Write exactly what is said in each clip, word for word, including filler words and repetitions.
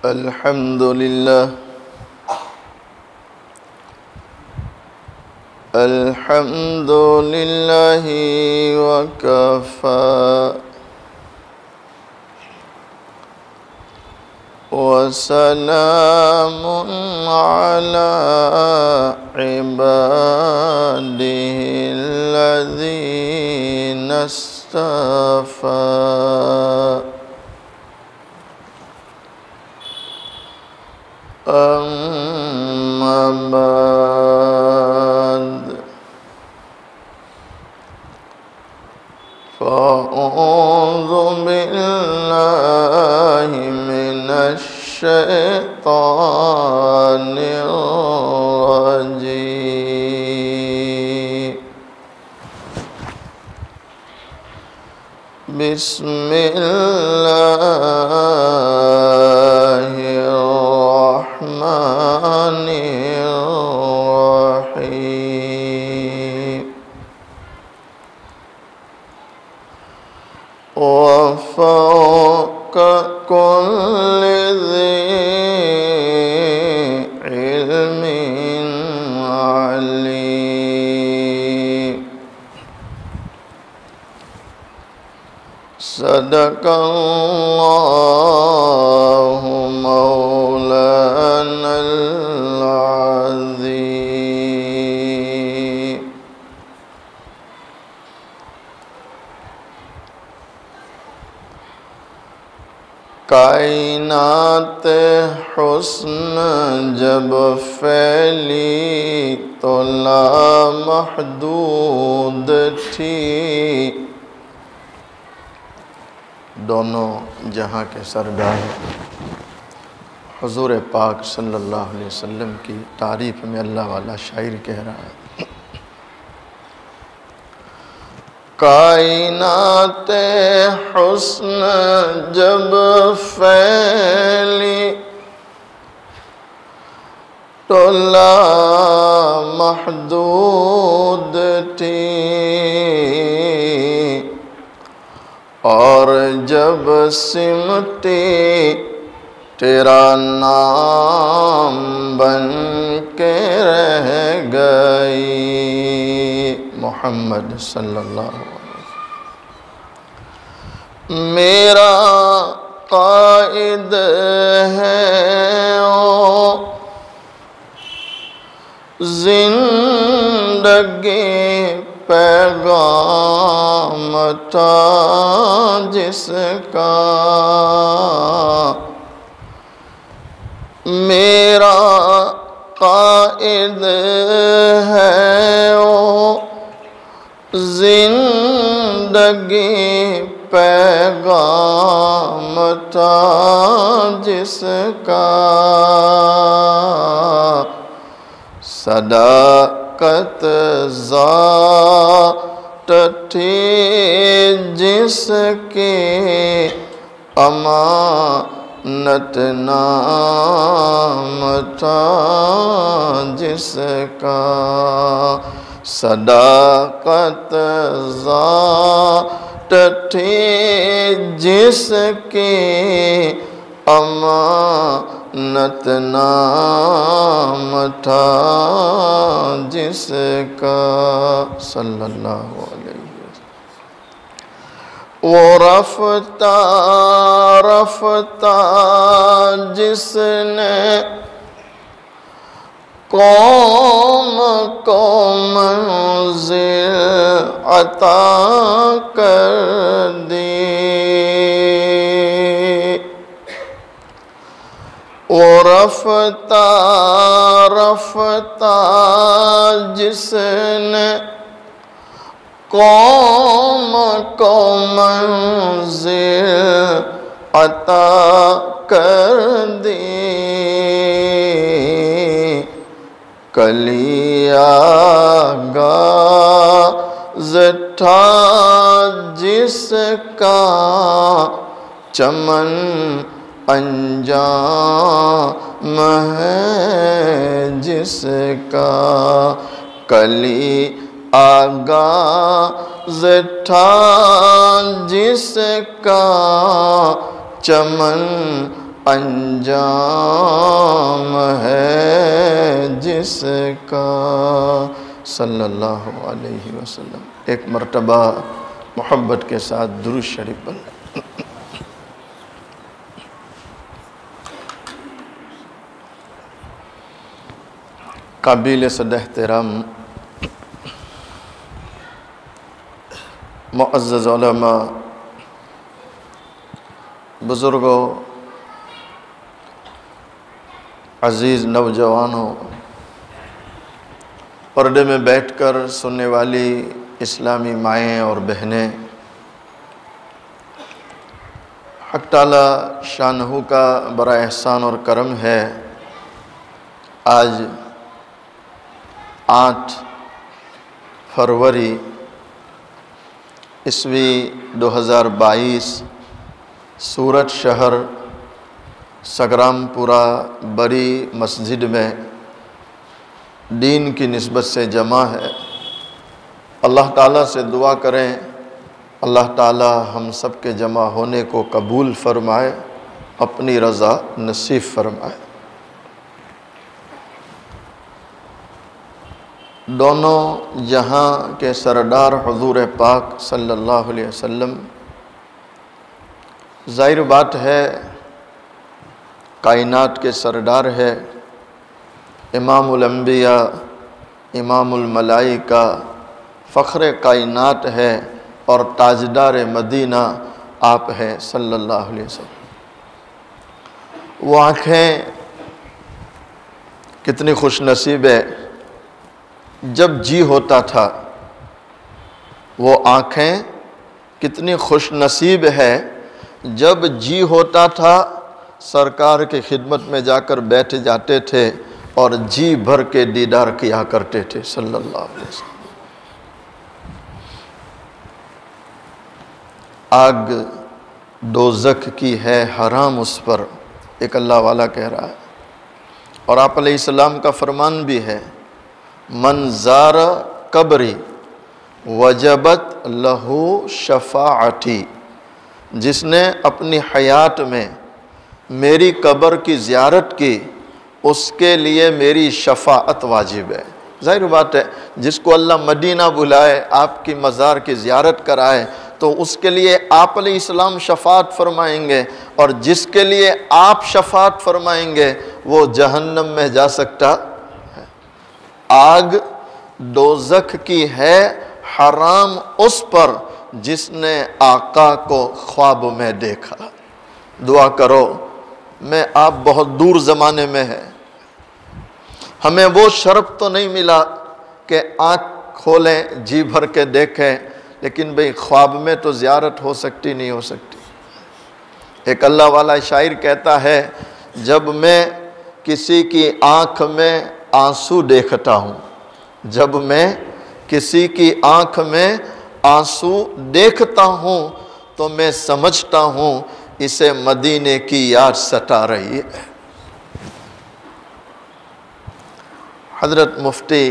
الحمد لله الحمد لله وكفى وسلام على عباده الذين اصطفى أما بعد فأعوذ بالله من الشيطان الرجيم بسم الله الرحمن الرحيم وفوق كل ذي علم عليم صدق الله مولانا العظيم. کائنات حسن جب پھیلی تو لامحدود تھی، دونوں جہاں کے سردار حضور پاک صلی اللہ علیہ وسلم کی تعریف میں اللہ والا شاعر کہہ رہا ہے، کائنات حسن جب پھیلی تو لامحدود تھی، اور جب سمٹی تیرا نام بن کے رہ گئی، محمد صلی اللہ علیہ وسلم میرا قائد ہے او زندگی پیغام تھا جس کا، میرا قائد ہے او زندگی پیغام تھا جس کا، صداقت ذات تھی جس کی، امانت نام تھا جس کا، صداقت ذات تھی جس کی، امانت نام تھا جس کا، صلی اللہ علیہ وسلم۔ وہ رفتہ رفتہ جس نے قوم کو منزل عطا کر دی، وہ رفتہ رفتہ جس نے قوم کو منزل عطا کر دی، کلی آغاز تھا جس کا، چمن انجام ہے جس کا، کلی آغاز تھا جس کا، چمن انجام ہے جس کا صلی اللہ علیہ وسلم۔ ایک مرتبہ محبت کے ساتھ درود شریف پڑھ لیں۔ قابل صد احترام معزز علماء، بزرگوں، عزیز نوجوانوں، پردے میں بیٹھ کر سننے والی اسلامی مائیں اور بہنیں، حق تعالی شانہ کا بڑا احسان اور کرم ہے، آج آٹھ فروری عیسوی دو ہزار بائیس سورت شہر سگرام پورہ بڑی مسجد میں دین کی نسبت سے جمع ہے۔ اللہ تعالیٰ سے دعا کریں اللہ تعالیٰ ہم سب کے جمع ہونے کو قبول فرمائے، اپنی رضا نصیب فرمائے۔ دونوں جہاں کے سردار حضور پاک صلی اللہ علیہ وسلم، ظاہر بات ہے کائنات کے سردار ہے، امام الانبیاء، امام الملائکہ، فخر کائنات ہے اور تاجدار مدینہ آپ ہیں صلی اللہ علیہ وسلم۔ وہ آنکھیں کتنی خوش نصیب ہے، جب جی ہوتا تھا وہ آنکھیں کتنی خوش نصیب ہے، جب جی ہوتا تھا سرکار کی خدمت میں جا کر بیٹھ جاتے تھے اور جی بھر کے دیدار کیا کرتے تھے صلی اللہ علیہ وسلم۔ آگ دوزخ کی ہے حرام اس پر، ایک اللہ والا کہہ رہا ہے، اور آپ علیہ السلام کا فرمان بھی ہے، من زار قبری وجبت لہو شفاعتی، جس نے اپنی حیات میں میری قبر کی زیارت کی اس کے لیے میری شفاعت واجب ہے۔ ظاہر بات ہے جس کو اللہ مدینہ بلائے، آپ کی مزار کی زیارت کرائے تو اس کے لیے آپ علیہ السلام شفاعت فرمائیں گے، اور جس کے لیے آپ شفاعت فرمائیں گے وہ جہنم میں جا سکتا ہے۔ آگ دوزخ کی ہے حرام اس پر جس نے آقا کو خواب میں دیکھا۔ دعا کرو، میں آپ بہت دور زمانے میں ہیں، ہمیں وہ شرف تو نہیں ملا کہ آنکھ کھولیں جی بھر کے دیکھیں، لیکن بھئی خواب میں تو زیارت ہو سکتی نہیں ہو سکتی۔ ایک اللہ والا شاعر کہتا ہے، جب میں کسی کی آنکھ میں آنسو دیکھتا ہوں، جب میں کسی کی آنکھ میں آنسو دیکھتا ہوں تو میں سمجھتا ہوں اسے مدینے کی یاد ستا رہی ہے۔ حضرت مفتی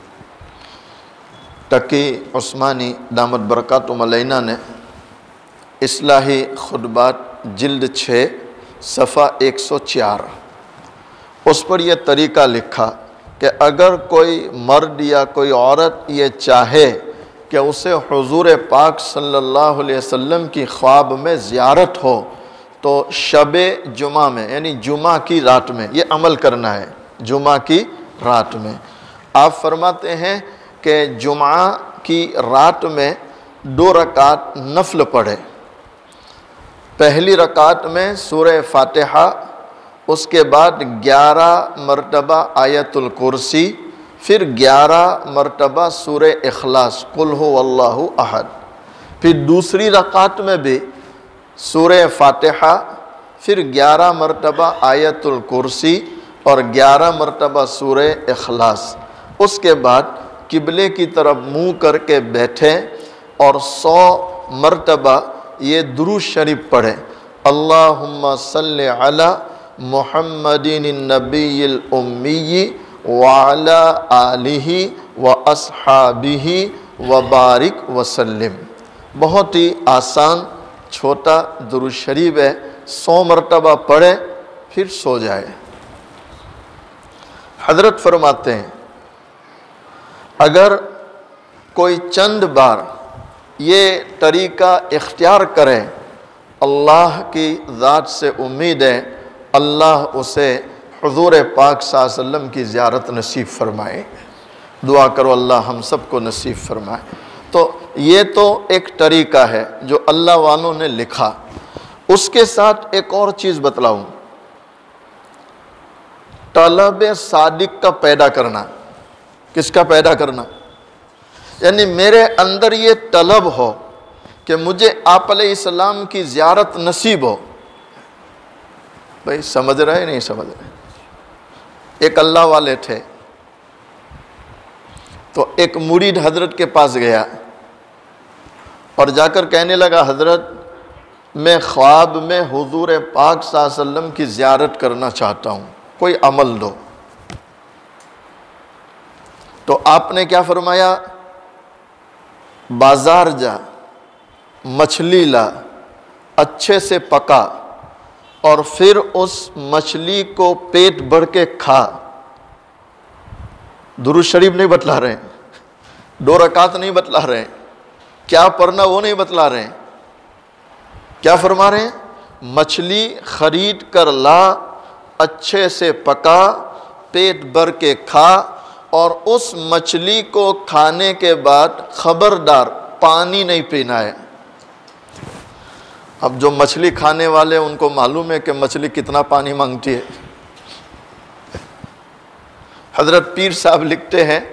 تقی عثمانی دامت برکاتہم علینا نے اصلاحی خطبات جلد چھ صفحہ ایک سو چار اس پر یہ طریقہ لکھا کہ اگر کوئی مرد یا کوئی عورت یہ چاہے کہ اسے حضور پاک صلی اللہ علیہ وسلم کی خواب میں زیارت ہو تو شب جمعہ میں یعنی جمعہ کی رات میں یہ عمل کرنا ہے۔ جمعہ کی رات میں آپ فرماتے ہیں کہ جمعہ کی رات میں دو رکعت نفل پڑھے، پہلی رکعت میں سورہ فاتحہ، اس کے بعد گیارہ مرتبہ آیت الکرسی، پھر گیارہ مرتبہ سورہ اخلاص قل هو اللہ احد، پھر دوسری رکعت میں بھی سورہ فاتحہ، پھر گیارہ مرتبہ آیت الکرسی اور گیارہ مرتبہ سورہ اخلاص، اس کے بعد قبلے کی طرف منہ کر کے بیٹھے اور سو مرتبہ یہ درود شریف پڑھیں، اللہم صلی علی محمد النبی الامی وعلی آلہ واصحابہ وبارک وسلم۔ بہت ہی آسان چھوٹا درود شریف ہے، سو مرتبہ پڑھیں پھر سو جائے۔ حضرت فرماتے ہیں اگر کوئی چند بار یہ طریقہ اختیار کرے، اللہ کی ذات سے امید ہے اللہ اسے حضور پاک صلی اللہ علیہ وسلم کی زیارت نصیب فرمائے۔ دعا کرو اللہ ہم سب کو نصیب فرمائے۔ تو یہ تو ایک طریقہ ہے جو اللہ والوں نے لکھا۔ اس کے ساتھ ایک اور چیز بتلاؤں، طلب صادق کا پیدا کرنا۔ کس کا پیدا کرنا؟ یعنی میرے اندر یہ طلب ہو کہ مجھے آپ علیہ السلام کی زیارت نصیب ہو۔ بھائی سمجھ رہے نہیں سمجھ رہے؟ ایک اللہ والے تھے، تو ایک مرید حضرت کے پاس گیا اور جا کر کہنے لگا حضرت میں خواب میں حضور پاک صلی اللہ علیہ وسلم کی زیارت کرنا چاہتا ہوں، کوئی عمل دو۔ تو آپ نے کیا فرمایا؟ بازار جا، مچھلی لا، اچھے سے پکا، اور پھر اس مچھلی کو پیٹ بھر کے کھا۔ درود شریف نہیں بتلا رہے ہیں، دو رکعت نہیں بتلا رہے ہیں، کیا پڑھنا وہ نہیں بتلا رہے ہیں، کیا فرما رہے ہیں؟ مچھلی خرید کر لا، اچھے سے پکا، پیٹ بھر کے کھا، اور اس مچھلی کو کھانے کے بعد خبردار پانی نہیں پینا ہے۔ اب جو مچھلی کھانے والے ان کو معلوم ہے کہ مچھلی کتنا پانی مانگتی ہے۔ حضرت پیر صاحب لکھتے ہیں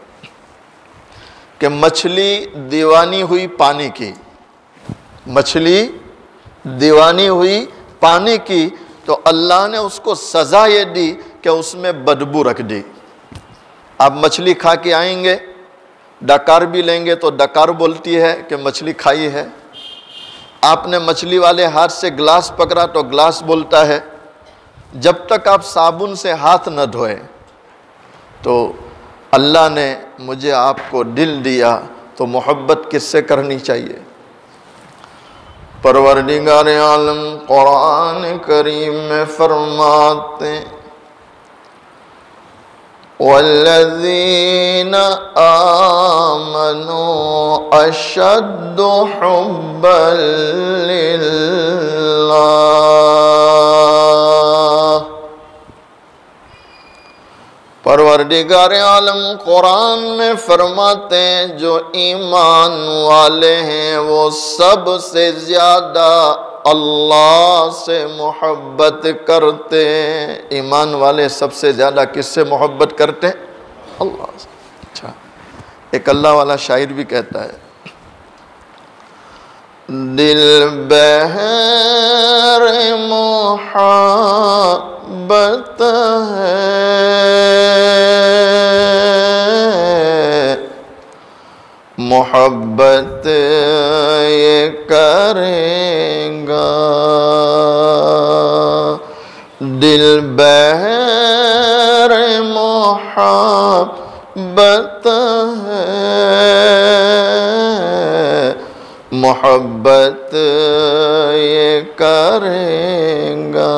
کہ مچھلی دیوانی ہوئی پانی کی، مچھلی دیوانی ہوئی پانی کی، تو اللہ نے اس کو سزا یہ دی کہ اس میں بدبو رکھ دی۔ آپ مچھلی کھا کے آئیں گے، ڈکار بھی لیں گے تو ڈکار بولتی ہے کہ مچھلی کھائی ہے۔ آپ نے مچھلی والے ہاتھ سے گلاس پکڑا تو گلاس بولتا ہے۔ جب تک آپ صابن سے ہاتھ نہ دھوئے، تو اللہ نے مجھے آپ کو دل دیا، تو محبت کس سے کرنی چاہیے؟ پروردگار عالم قرآن کریم میں فرماتے ہیں وَالَّذِينَ آمَنُوا أَشَدُّ حُبًّا لِلَّهِ۔ پروردگار عالم قرآن میں فرماتے ہیں جو ایمان والے ہیں وہ سب سے زیادہ اللہ سے محبت کرتے ہیں۔ ایمان والے سب سے زیادہ کس سے محبت کرتے ہیں؟ اللہ سے۔ اچھا، ایک اللہ والا شاعر بھی کہتا ہے دل بہر محبت ہے محبت یہ کریں گا، دل بہر محبت ہے محبت یہ کریں گا،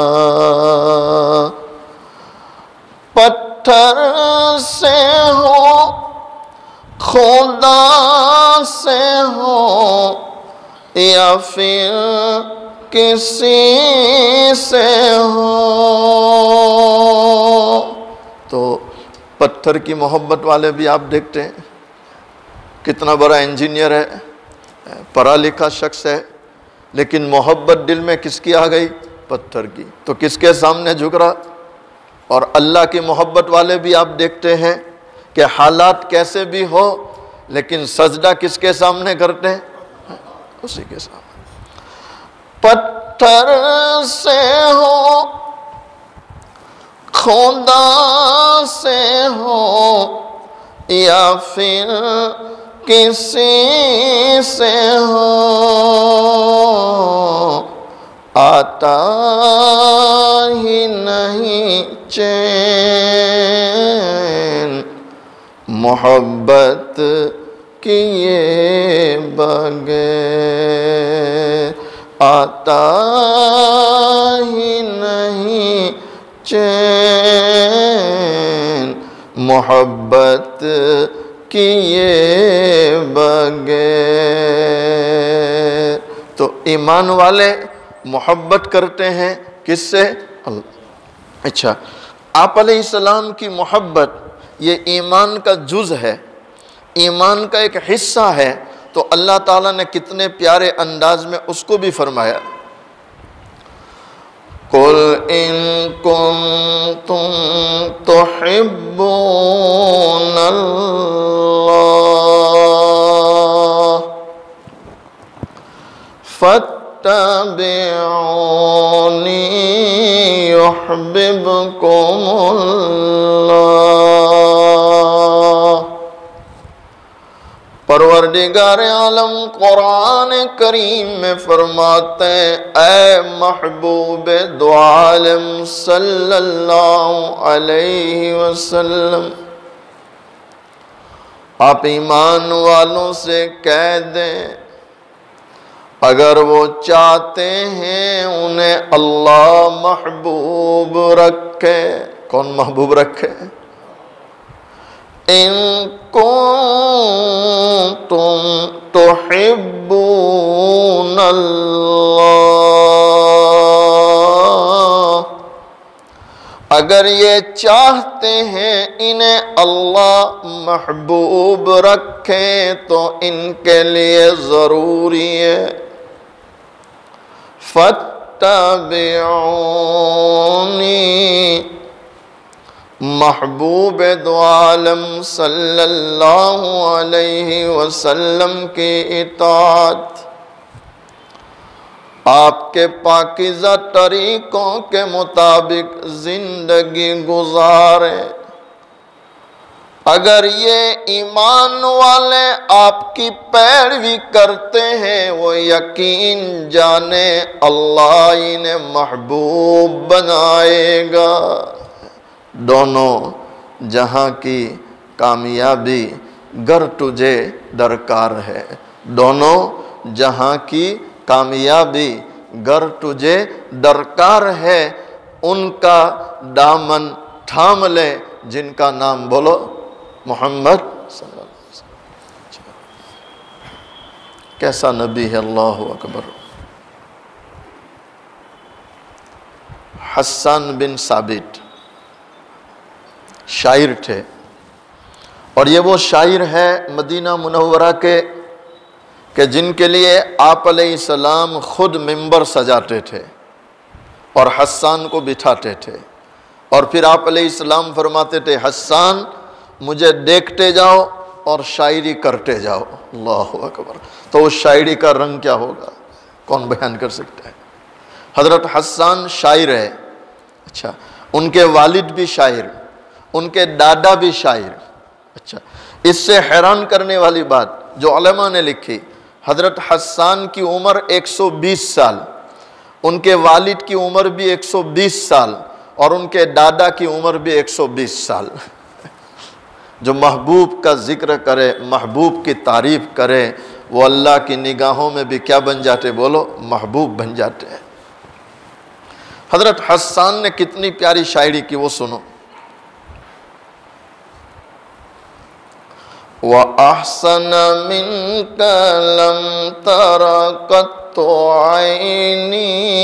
پتھر سے ہو خدا سے ہو یا پھر کسی سے ہو۔ تو پتھر کی محبت والے بھی آپ دیکھتے ہیں، کتنا بڑا انجینئر ہے، پڑھا لکھا شخص ہے، لیکن محبت دل میں کس کی آ گئی؟ پتھر کی۔ تو کس کے سامنے جھک رہا؟ اور اللہ کی محبت والے بھی آپ دیکھتے ہیں کہ حالات کیسے بھی ہو لیکن سجدہ کس کے سامنے کرتے ہیں؟ اسی کے سامنے۔ پتھر سے ہو خدا سے ہو یا پھر کسی سے ہو آتا ہی نہیں چین محبت کیے بغیر، آتا ہی نہیں چین محبت کیے بغیر۔ تو ایمان والے محبت کرتے ہیں کس سے؟ اللہ۔ اچھا، آپ علیہ السلام کی محبت یہ ایمان کا جز ہے، ایمان کا ایک حصہ ہے، تو اللہ تعالیٰ نے کتنے پیارے انداز میں اس کو بھی فرمایا، قُلْ إِن كُنتُمْ تُحِبُّونَ اللَّهَ فَاتَّبِعُونِي يُحْبِبْكُمُ اللَّهُ۔ پروردگار عالم قرآن کریم میں فرماتے ہیں، اے محبوب دو عالم صلی اللہ علیہ وسلم، آپ ایمان والوں سے کہہ دیں اگر وہ چاہتے ہیں انہیں اللہ محبوب رکھے۔ کون محبوب رکھے؟ ان کنتم تحبون اللہ، اگر یہ چاہتے ہیں انہیں اللہ محبوب رکھے تو ان کے لیے ضروری ہے فَاتَّبِعُونِي، محبوب دو عالم صلی اللہ علیہ وسلم کی اطاعت، آپ کے پاکیزہ طریقوں کے مطابق زندگی گزارے۔ اگر یہ ایمان والے آپ کی پیروی کرتے ہیں وہ یقین جانے اللہ انہیں محبوب بنائے گا۔ دونوں جہاں کی کامیابی گر تجھے درکار ہے، دونوں جہاں کی کامیابی گر تجھے درکار ہے، ان کا دامن تھام لے جن کا نام بولو محمد صلی اللہ علیہ وسلم۔ کیسا نبی ہے، اللہ اکبر۔ حسان بن ثابت شاعر تھے، اور یہ وہ شاعر ہے مدینہ منورہ کے کہ جن کے لیے آپ علیہ السلام خود ممبر سجاتے تھے اور حسان کو بٹھاتے تھے، اور پھر آپ علیہ السلام فرماتے تھے حسان مجھے دیکھتے جاؤ اور شاعری کرتے جاؤ۔ اللہ اکبر۔ تو اس شاعری کا رنگ کیا ہوگا کون بیان کر سکتا ہے؟ حضرت حسان شاعر ہے، اچھا، ان کے والد بھی شاعر، ان کے دادا بھی شاعر۔ اچھا، اس سے حیران کرنے والی بات جو علماء نے لکھی، حضرت حسان کی عمر ایک سو بیس سال، ان کے والد کی عمر بھی ایک سو بیس سال، اور ان کے دادا کی عمر بھی ایک سو بیس سال۔ جو محبوب کا ذکر کرے، محبوب کی تعریف کرے، وہ اللہ کی نگاہوں میں بھی کیا بن جاتے؟ بولو محبوب بن جاتے ہیں۔ حضرت حسان نے کتنی پیاری شاعری کی وہ سنو۔ وَأَحْسَنَ مِنْكَ لَمْ تَرَ قَطُّ عَيْنِي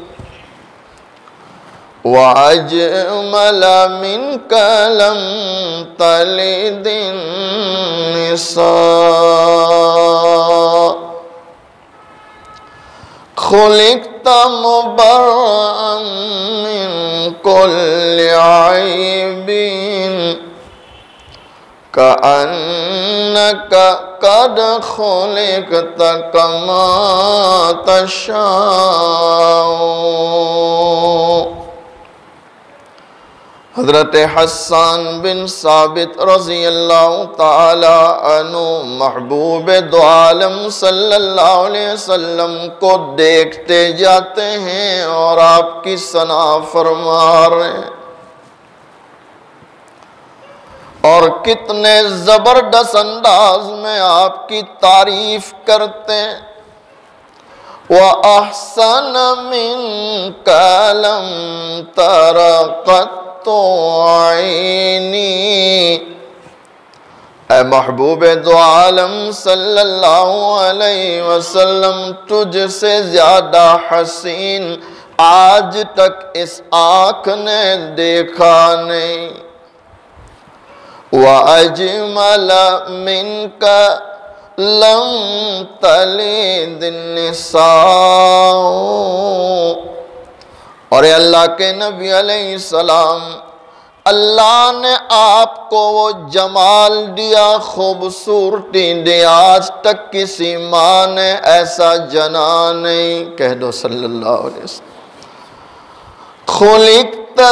وَأَجْمَلَ مِنْكَ لَمْ تَلِدِ النِّسَاءُ خُلِقْتَ مُبَرَّأً مِنْ كُلِّ عَيْبٍ كَأَنَّكَ قَدْ خُلِقْتَ كَمَا تَشَاءُ۔ حضرت حسان بن ثابت رضی اللہ تعالی عنہ محبوب دو عالم صلی اللہ علیہ وسلم کو دیکھتے جاتے ہیں اور آپ کی ثنا فرما رہے ہیں، اور کتنے زبردست انداز میں آپ کی تعریف کرتے ہیں۔ وَأَحْسَنَ مِنْكَ لَمْ تَرَ قَطُّ عَيْنِي۔ اے محبوب دو عالم صلی اللہ علیہ وسلم، تجھ سے زیادہ حسین آج تک اس آنکھ نے دیکھا نہیں۔ وَأَجْمَلَ مِنْكَ لَمْ تَلِدِ النِّسَاءُ۔ اور اے اللہ کے نبی علیہ السلام، اللہ نے آپ کو وہ جمال دیا، خوبصورتی دی، آج تک کسی ماں نے ایسا جنا نہیں۔ کہہ دو صلی اللہ علیہ وسلم۔ خلقت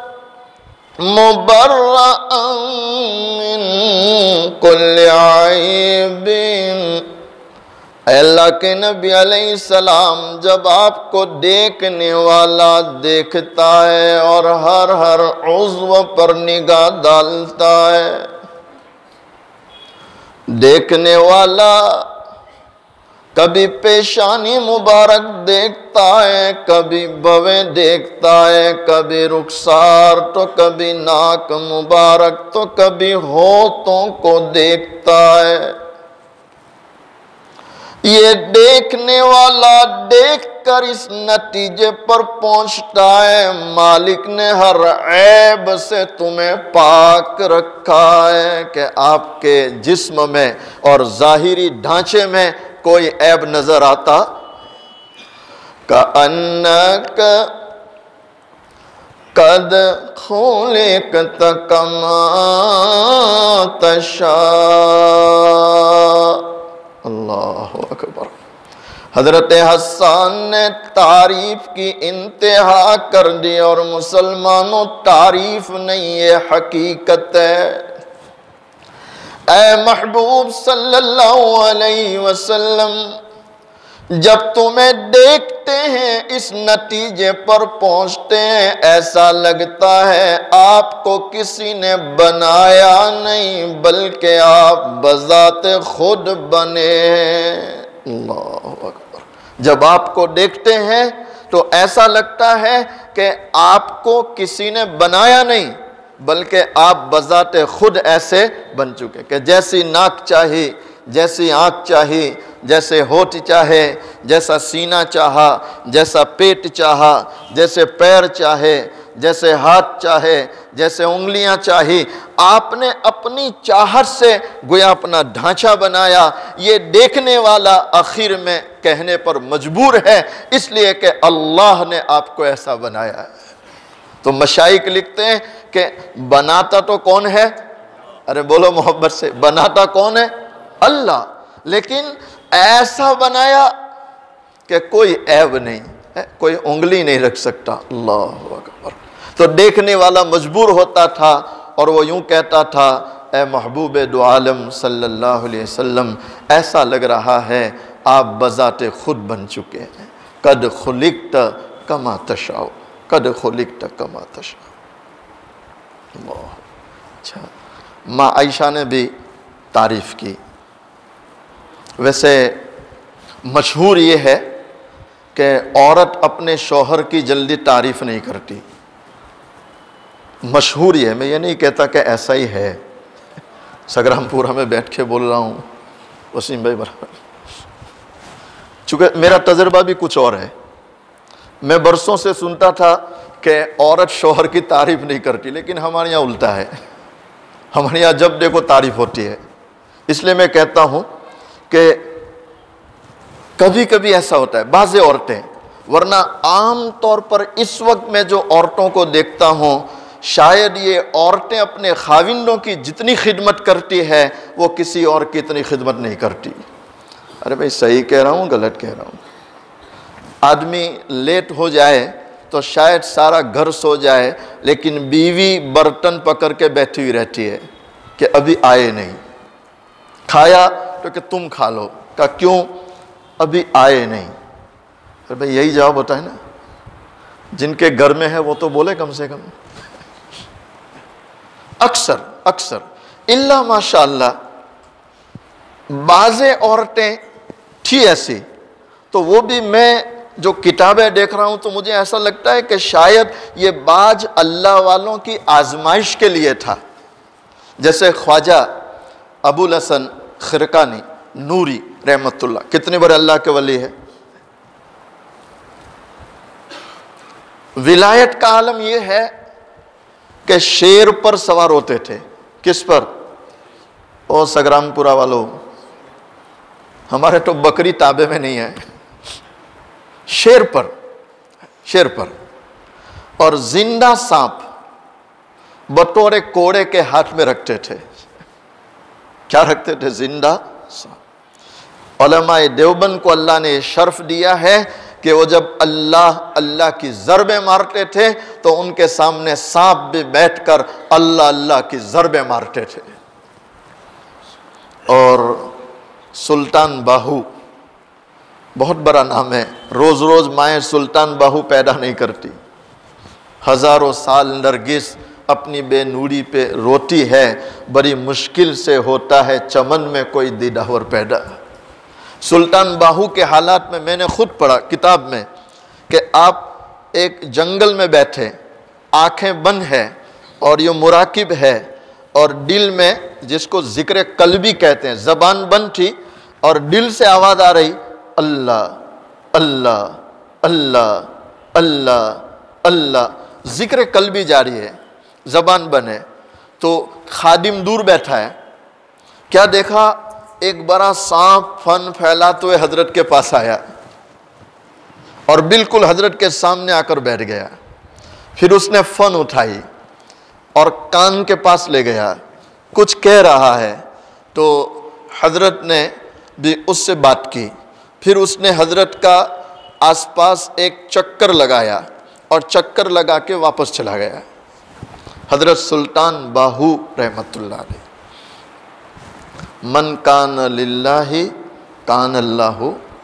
مبرأ من کل عیب۔ اے اللہ کے نبی علیہ السلام، جب آپ کو دیکھنے والا دیکھتا ہے اور ہر ہر عضو پر نگاہ ڈالتا ہے، دیکھنے والا کبھی پیشانی مبارک دیکھتا ہے، کبھی بویں دیکھتا ہے، کبھی رخسار تو کبھی ناک مبارک تو کبھی ہونٹوں کو دیکھتا ہے۔ یہ دیکھنے والا دیکھ کر اس نتیجے پر پہنچتا ہے، مالک نے ہر عیب سے تمہیں پاک رکھا ہے کہ آپ کے جسم میں اور ظاہری ڈھانچے میں کوئی عیب نظر آتا۔ کَأَنَّكَ قَدْ خُلِقْتَ كَمَا تَشَاءُ۔ اللہ اکبر۔ حضرت حسان نے تعریف کی انتہا کر دی، اور مسلمانوں تعریف نہیں، یہ حقیقت ہے۔ اے محبوب صلی اللہ علیہ وسلم، جب تمہیں دیکھتے ہیں اس نتیجے پر پہنچتے ہیں، ایسا لگتا ہے آپ کو کسی نے بنایا نہیں بلکہ آپ بذات خود بنے ہیں۔ اللہ اکبر۔ جب آپ کو دیکھتے ہیں تو ایسا لگتا ہے کہ آپ کو کسی نے بنایا نہیں بلکہ آپ بذات خود ایسے بن چکے کہ جیسی ناک چاہی، جیسی آنکھ چاہی، جیسے ہونٹ چاہے، جیسا سینہ چاہا، جیسا پیٹ چاہا، جیسے پیر چاہے، جیسے ہاتھ چاہے، جیسے انگلیاں چاہی، آپ نے اپنی چاہت سے گویا اپنا ڈھانچہ بنایا۔ یہ دیکھنے والا آخر میں کہنے پر مجبور ہے، اس لیے کہ اللہ نے آپ کو ایسا بنایا ہے۔ تو مشائخ لکھتے ہیں کہ بناتا تو کون ہے؟ ارے بولو محبت سے، بناتا کون ہے؟ اللہ، لیکن ایسا بنایا کہ کوئی عیب نہیں ہے، کوئی انگلی نہیں رکھ سکتا۔ اللہ اکبر۔ تو دیکھنے والا مجبور ہوتا تھا اور وہ یوں کہتا تھا، اے محبوب دو عالم صلی اللہ علیہ وسلم، ایسا لگ رہا ہے آپ بذات خود بن چکے ہیں۔ قد خلقت کما تشاء، قد خلقت کما تشاء۔ اللہ۔ اچھا، ماں عائشہ نے بھی تعریف کی۔ ویسے مشہور یہ ہے کہ عورت اپنے شوہر کی جلدی تعریف نہیں کرتی، مشہور یہ ہے، میں یہ نہیں کہتا کہ ایسا ہی ہے، سگرام پورہ میں بیٹھ کے بول رہا ہوں وسیم بھائی برابر، چونکہ میرا تجربہ بھی کچھ اور ہے۔ میں برسوں سے سنتا تھا کہ عورت شوہر کی تعریف نہیں کرتی، لیکن ہمارے یہاں الٹا ہے، ہمارے یہاں جب دیکھو تعریف ہوتی ہے۔ اس لیے میں کہتا ہوں کہ کبھی کبھی ایسا ہوتا ہے بعض عورتیں، ورنہ عام طور پر اس وقت میں جو عورتوں کو دیکھتا ہوں، شاید یہ عورتیں اپنے خاوندوں کی جتنی خدمت کرتی ہے وہ کسی اور کی اتنی خدمت نہیں کرتی۔ ارے بھائی صحیح کہہ رہا ہوں غلط کہہ رہا ہوں؟ آدمی لیٹ ہو جائے تو شاید سارا گھر سو جائے، لیکن بیوی برتن پکڑ کے بیٹھی ہوئی رہتی ہے کہ ابھی آئے نہیں۔ کھایا تو کہ تم کھا لو، کہا کیوں؟ ابھی آئے نہیں۔ ارے بھائی یہی جواب ہوتا ہے نا، جن کے گھر میں ہے وہ تو بولے کم سے کم۔ اکثر اکثر اللہ ماشاءاللہ بعض عورتیں تھی ایسی، تو وہ بھی میں جو کتابیں دیکھ رہا ہوں تو مجھے ایسا لگتا ہے کہ شاید یہ باج اللہ والوں کی آزمائش کے لیے تھا. جیسے خواجہ ابو الحسن خرقانی نوری رحمت اللہ، کتنے بڑے اللہ کے ولی ہے. ولایت کا عالم یہ ہے کہ شیر پر سوار ہوتے تھے. کس پر؟ او سگرام پورا والوں، ہمارے تو بکری تابے میں نہیں ہے، شیر پر، شیر پر. اور زندہ سانپ بطور کوڑے کے ہاتھ میں رکھتے تھے. کیا رکھتے تھے؟ زندہ سانپ. علماء دیوبند کو اللہ نے شرف دیا ہے کہ وہ جب اللہ اللہ کی ضربیں مارتے تھے تو ان کے سامنے سانپ بھی بیٹھ کر اللہ اللہ کی ضربیں مارتے تھے. اور سلطان باہو بہت بڑا نام ہے. روز روز مائیں سلطان باہو پیدا نہیں کرتی. ہزاروں سال نرگس اپنی بے نوری پہ روتی ہے. بڑی مشکل سے ہوتا ہے چمن میں کوئی دیدہور پیدا. سلطان باہو کے حالات میں میں نے خود پڑھا کتاب میں کہ آپ ایک جنگل میں بیٹھے، آنکھیں بند ہے اور یہ مراقب ہے، اور دل میں، جس کو ذکر قلبی کہتے ہیں، زبان بند تھی اور دل سے آواز آ رہی، اللہ اللہ اللہ اللہ اللہ، ذکر قلبی جاری ہے، زبان بند ہے. تو خادم دور بیٹھا ہے، کیا دیکھا؟ ایک بڑا سانپ فن پھیلاتے ہوئے حضرت کے پاس آیا اور بالکل حضرت کے سامنے آ کر بیٹھ گیا. پھر اس نے فن اٹھائی اور کان کے پاس لے گیا، کچھ کہہ رہا ہے تو حضرت نے بھی اس سے بات کی. پھر اس نے حضرت کا آس پاس ایک چکر لگایا اور چکر لگا کے واپس چلا گیا. حضرت سلطان باہو رحمت اللہ علیہ. من کان للہ کان اللہ،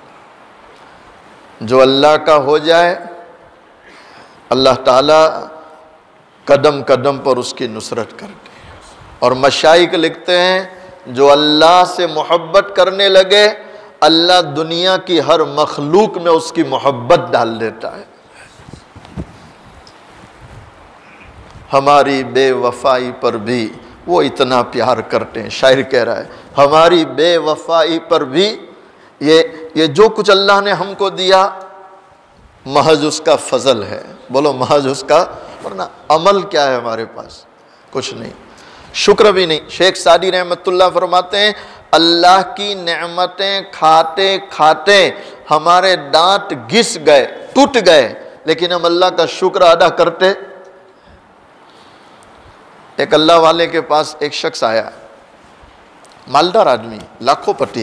جو اللہ کا ہو جائے اللہ تعالیٰ قدم قدم پر اس کی نصرت کرتے ہیں. اور مشائخ لکھتے ہیں جو اللہ سے محبت کرنے لگے اللہ دنیا کی ہر مخلوق میں اس کی محبت ڈال دیتا ہے. ہماری بے وفائی پر بھی وہ اتنا پیار کرتے ہیں. شاعر کہہ رہا ہے ہماری بے وفائی پر بھی یہ یہ جو کچھ اللہ نے ہم کو دیا محض اس کا فضل ہے. بولو محض اس کا، ورنہ عمل کیا ہے ہمارے پاس؟ کچھ نہیں، شکر بھی نہیں. شیخ سعدی رحمت اللہ فرماتے ہیں اللہ کی نعمتیں کھاتے کھاتے ہمارے دانت گھس گئے، ٹوٹ گئے، لیکن ہم اللہ کا شکر ادا کرتے. ایک اللہ والے کے پاس ایک شخص آیا، مالدار آدمی، لاکھوں پتی.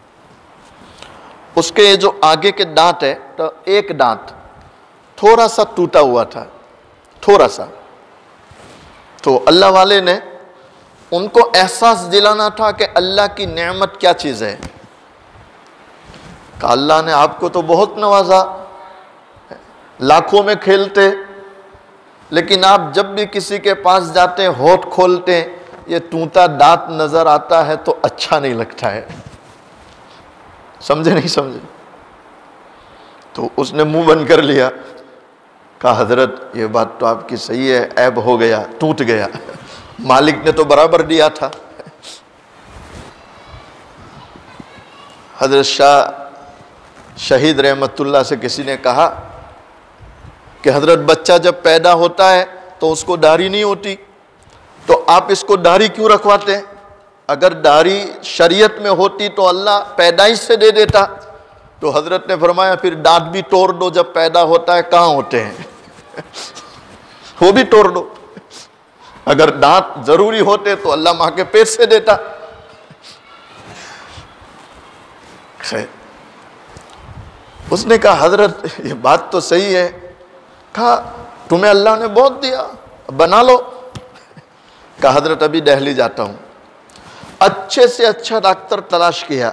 اس کے جو آگے کے دانت ہے تو ایک دانت تھوڑا سا ٹوٹا ہوا تھا، تھوڑا سا. تو اللہ والے نے ان کو احساس دلانا تھا کہ اللہ کی نعمت کیا چیز ہے. کہ اللہ نے آپ کو تو بہت نوازا، لاکھوں میں کھیلتے، لیکن آپ جب بھی کسی کے پاس جاتے ہیں ہونٹ کھولتے ہیں یہ ٹوٹا دانت نظر آتا ہے تو اچھا نہیں لگتا ہے. سمجھے نہیں سمجھے؟ تو اس نے منہ بند کر لیا. کہا حضرت یہ بات تو آپ کی صحیح ہے، عیب ہو گیا، ٹوٹ گیا، مالک نے تو برابر دیا تھا. حضرت شاہ شہید رحمت اللہ سے کسی نے کہا کہ حضرت بچہ جب پیدا ہوتا ہے تو اس کو داڑھی نہیں ہوتی، تو آپ اس کو داڑھی کیوں رکھواتے ہیں؟ اگر داڑھی شریعت میں ہوتی تو اللہ پیدائش سے دے دیتا. تو حضرت نے فرمایا پھر دانت بھی توڑ دو، جب پیدا ہوتا ہے کہاں ہوتے ہیں وہ بھی توڑ دو. اگر دانت ضروری ہوتے تو اللہ ماں کے پیٹ سے دیتا. اس نے کہا حضرت یہ بات تو صحیح ہے. کہا تمہیں اللہ نے بہت دیا، بنا لو. کہا حضرت ابھی دہلی جاتا ہوں. اچھے سے اچھا ڈاکٹر تلاش کیا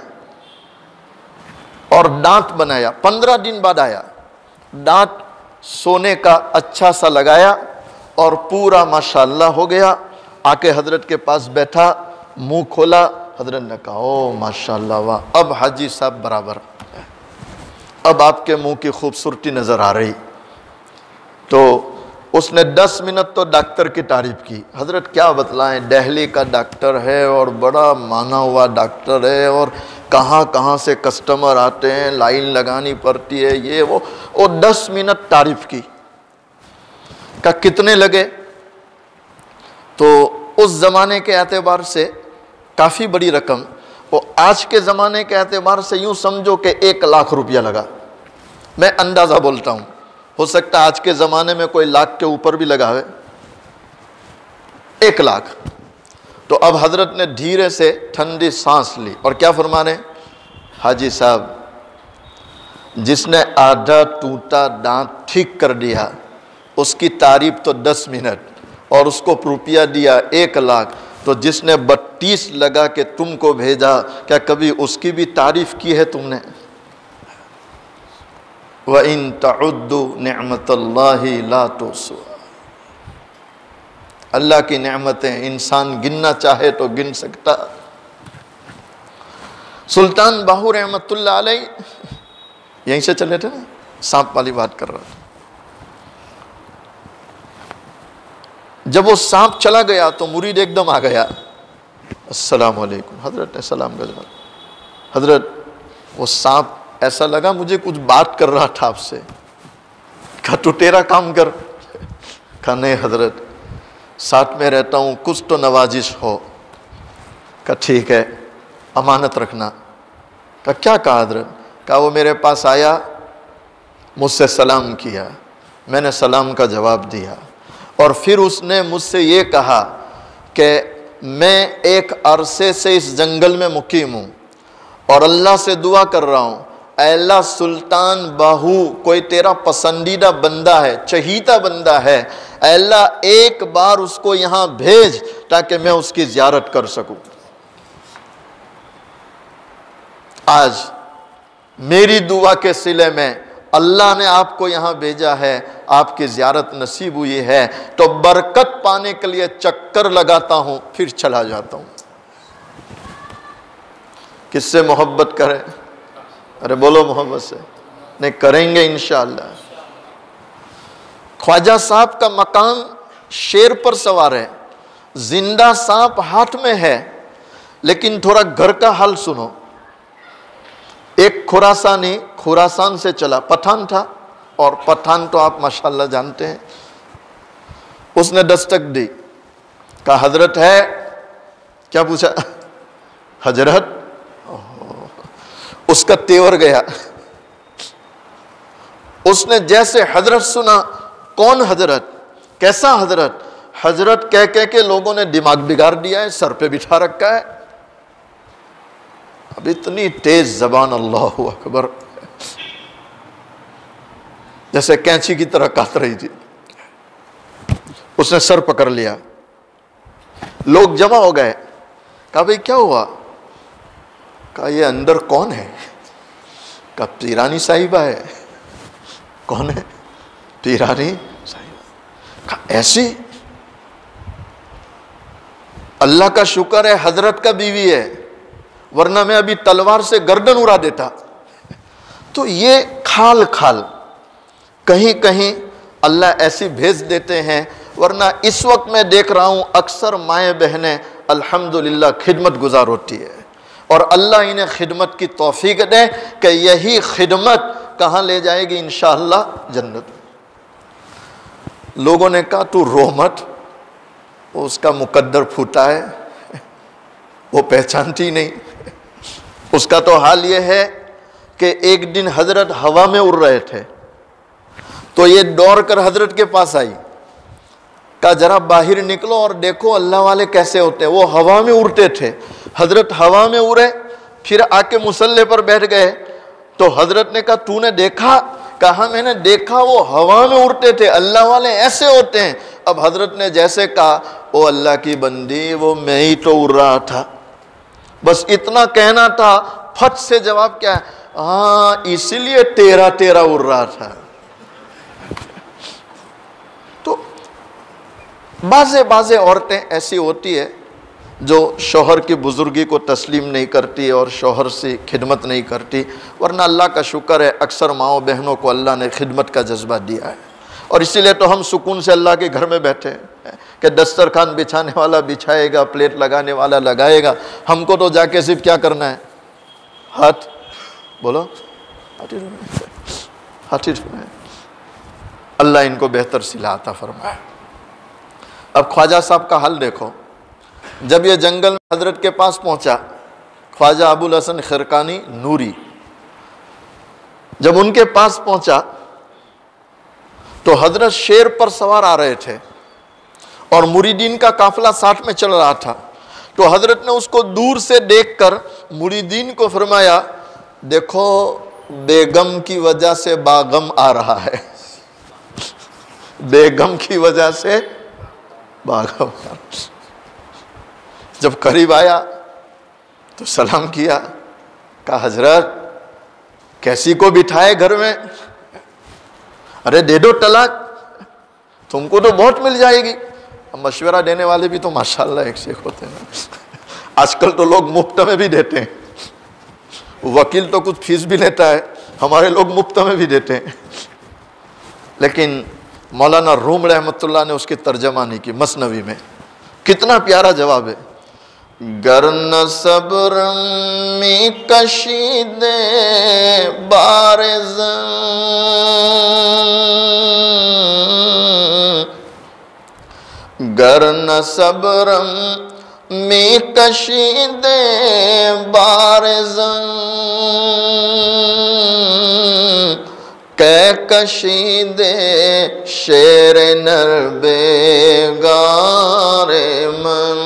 اور دانت بنایا. پندرہ دن بعد آیا، دانت سونے کا اچھا سا لگایا اور پورا ماشاءاللہ ہو گیا. آ کے حضرت کے پاس بیٹھا، منہ کھولا. حضرت نے کہا او ماشاءاللہ واہ، اب حاجی صاحب برابر. اب آپ کے منہ کی خوبصورتی نظر آ رہی. تو اس نے دس منٹ تو ڈاکٹر کی تعریف کی. حضرت کیا بتلائیں، دہلی کا ڈاکٹر ہے اور بڑا مانا ہوا ڈاکٹر ہے، اور کہاں کہاں سے کسٹمر آتے ہیں، لائن لگانی پڑتی ہے، یہ وہ. اور دس منٹ تعریف کی. کہ کتنے لگے؟ تو اس زمانے کے اعتبار سے کافی بڑی رقم، اور آج کے زمانے کے اعتبار سے یوں سمجھو کہ ایک لاکھ روپیہ لگا. میں اندازہ بولتا ہوں، ہو سکتا ہے آج کے زمانے میں کوئی لاکھ کے اوپر بھی لگا ہے. ایک لاکھ. تو اب حضرت نے دھیرے سے ٹھنڈی سانس لی اور کیا فرما رہے ہیں؟ حاجی صاحب، جس نے آدھا ٹوٹا دانت ٹھیک کر دیا اس کی تعریف تو دس منٹ، اور اس کو روپیہ دیا ایک لاکھ، تو جس نے بتیس لگا کے تم کو بھیجا، کیا کبھی اس کی بھی تعریف کی ہے تم نے؟ وَإِن تَعُدُّوا نِعْمَةَ اللَّهِ لَا تُحْصُوهَا. اللہ کی نعمتیں انسان گننا چاہے تو گن سکتا. سلطان باہو رحمت اللہ علیہ یہیں سے چلے تھے نا، سانپ والی بات کر رہا تھا. جب وہ سانپ چلا گیا تو مرید ایک دم آ گیا. السلام علیکم. حضرت نے سلام کا جواب. حضرت وہ سانپ ایسا لگا مجھے کچھ بات کر رہا تھا آپ سے. کہا تو تیرا کام کر. کہا نہیں حضرت، ساتھ میں رہتا ہوں، کچھ تو نوازش ہو. کہا ٹھیک ہے، امانت رکھنا. کہا کیا کہا حضرت؟ کہا وہ میرے پاس آیا، مجھ سے سلام کیا، میں نے سلام کا جواب دیا، اور پھر اس نے مجھ سے یہ کہا کہ میں ایک عرصے سے اس جنگل میں مقیم ہوں اور اللہ سے دعا کر رہا ہوں، اے اللہ سلطان باہو کوئی تیرا پسندیدہ بندہ ہے، چہیتا بندہ ہے، اے اللہ ایک بار اس کو یہاں بھیج تاکہ میں اس کی زیارت کر سکوں. آج میری دعا کے صلے میں اللہ نے آپ کو یہاں بھیجا ہے، آپ کی زیارت نصیب ہوئی ہے، تو برکت پانے کے لیے چکر لگاتا ہوں پھر چلا جاتا ہوں. کس سے محبت کریں؟ ارے بولو محبت سے. نہیں کریں گے انشاءاللہ. خواجہ صاحب کا مکان شیر پر سوار ہے، زندہ سانپ ہاتھ میں ہے، لیکن تھوڑا گھر کا حال سنو. ایک خراسانی خراسان سے چلا، پٹھان تھا، اور پٹھان تو آپ ماشاءاللہ جانتے ہیں. اس نے دستک دی. کہا حضرت ہے؟ کیا پوچھا؟ حضرت. اس کا تیور گیا. اس نے جیسے حضرت سنا، کون حضرت؟ کیسا حضرت؟ حضرت کہہ کہہ کے لوگوں نے دماغ بگاڑ دیا ہے، سر پہ بٹھا رکھا ہے. اب اتنی تیز زبان، اللہ اکبر، جیسے کینچی کی طرح کاٹ رہی تھی. اس نے سر پکڑ لیا. لوگ جمع ہو گئے. کہا بھئی کیا ہوا؟ کہا یہ اندر کون ہے؟ کہا پیرانی صاحبہ ہے. کون ہے؟ پیرانی صاحبہ. کہا ایسی؟ اللہ کا شکر ہے حضرت کا بیوی ہے، ورنہ میں ابھی تلوار سے گردن اڑا دیتا. تو یہ کھال کھال کہیں کہیں اللہ ایسی بھیج دیتے ہیں، ورنہ اس وقت میں دیکھ رہا ہوں اکثر مائیں بہنیں الحمدللہ خدمت گزار ہوتی ہے، اور اللہ انہیں خدمت کی توفیق دے کہ یہی خدمت کہاں لے جائے گی انشاءاللہ؟ جنت. لوگوں نے کہا تو رو مت، اس کا مقدر پھوٹا ہے، وہ پہچانتی نہیں. اس کا تو حال یہ ہے کہ ایک دن حضرت ہوا میں اڑ رہے تھے تو یہ دوڑ کر حضرت کے پاس آئی. کہا ذرا باہر نکلو اور دیکھو اللہ والے کیسے ہوتے ہیں. وہ ہوا میں اڑتے تھے. حضرت ہوا میں اڑے، پھر آ کے مصلے پر بیٹھ گئے. تو حضرت نے کہا تو نے دیکھا؟ کہا میں نے دیکھا، وہ ہوا میں اڑتے تھے، اللہ والے ایسے ہوتے ہیں. اب حضرت نے جیسے کہا، او اللہ کی بندی، وہ میں ہی تو اڑ رہا تھا. بس اتنا کہنا تھا. پھٹ سے جواب کیا ہے؟ ہاں اسی لیے تیرا تیرا اڑ رہا تھا. تو بعضے بعضے عورتیں ایسی ہوتی ہے جو شوہر کی بزرگی کو تسلیم نہیں کرتی اور شوہر سے خدمت نہیں کرتی، ورنہ اللہ کا شکر ہے اکثر ماؤں بہنوں کو اللہ نے خدمت کا جذبہ دیا ہے، اور اسی لیے تو ہم سکون سے اللہ کے گھر میں بیٹھے ہیں کہ دسترخوان بچھانے والا بچھائے گا، پلیٹ لگانے والا لگائے گا، ہم کو تو جا کے صرف کیا کرنا ہے، ہاتھ بولو ہاتھ اللہ ان کو بہتر صلہ عطا فرمائے۔ اب خواجہ صاحب کا حال دیکھو، جب یہ جنگل میں حضرت کے پاس پہنچا، خواجہ ابو الحسن خرقانی نوری جب ان کے پاس پہنچا تو حضرت شیر پر سوار آ رہے تھے اور مریدین کا قافلہ ساتھ میں چل رہا تھا، تو حضرت نے اس کو دور سے دیکھ کر مریدین کو فرمایا، دیکھو بیگم کی وجہ سے باغم آ رہا ہے، بیگم کی وجہ سے باغم آ رہا ہے۔ جب قریب آیا تو سلام کیا، کہا حضرت کیسی کو بٹھائے گھر میں، ارے دے دو طلاق، تم کو تو بہت مل جائے گی۔ مشورہ دینے والے بھی تو ماشاءاللہ ایک سے ایک ہوتے ہیں، آج کل تو لوگ مفت میں بھی دیتے ہیں، وکیل تو کچھ فیس بھی لیتا ہے، ہمارے لوگ مفت میں بھی دیتے ہیں، لیکن مولانا روم رحمۃ اللہ نے اس کی ترجمہ نہیں کی مثنوی میں، کتنا پیارا جواب ہے، گر نہ صبر میں کشیدے بارز گر نہ صبر میں کشیدے بارز کہ کشیدے شیر نر بیگار من۔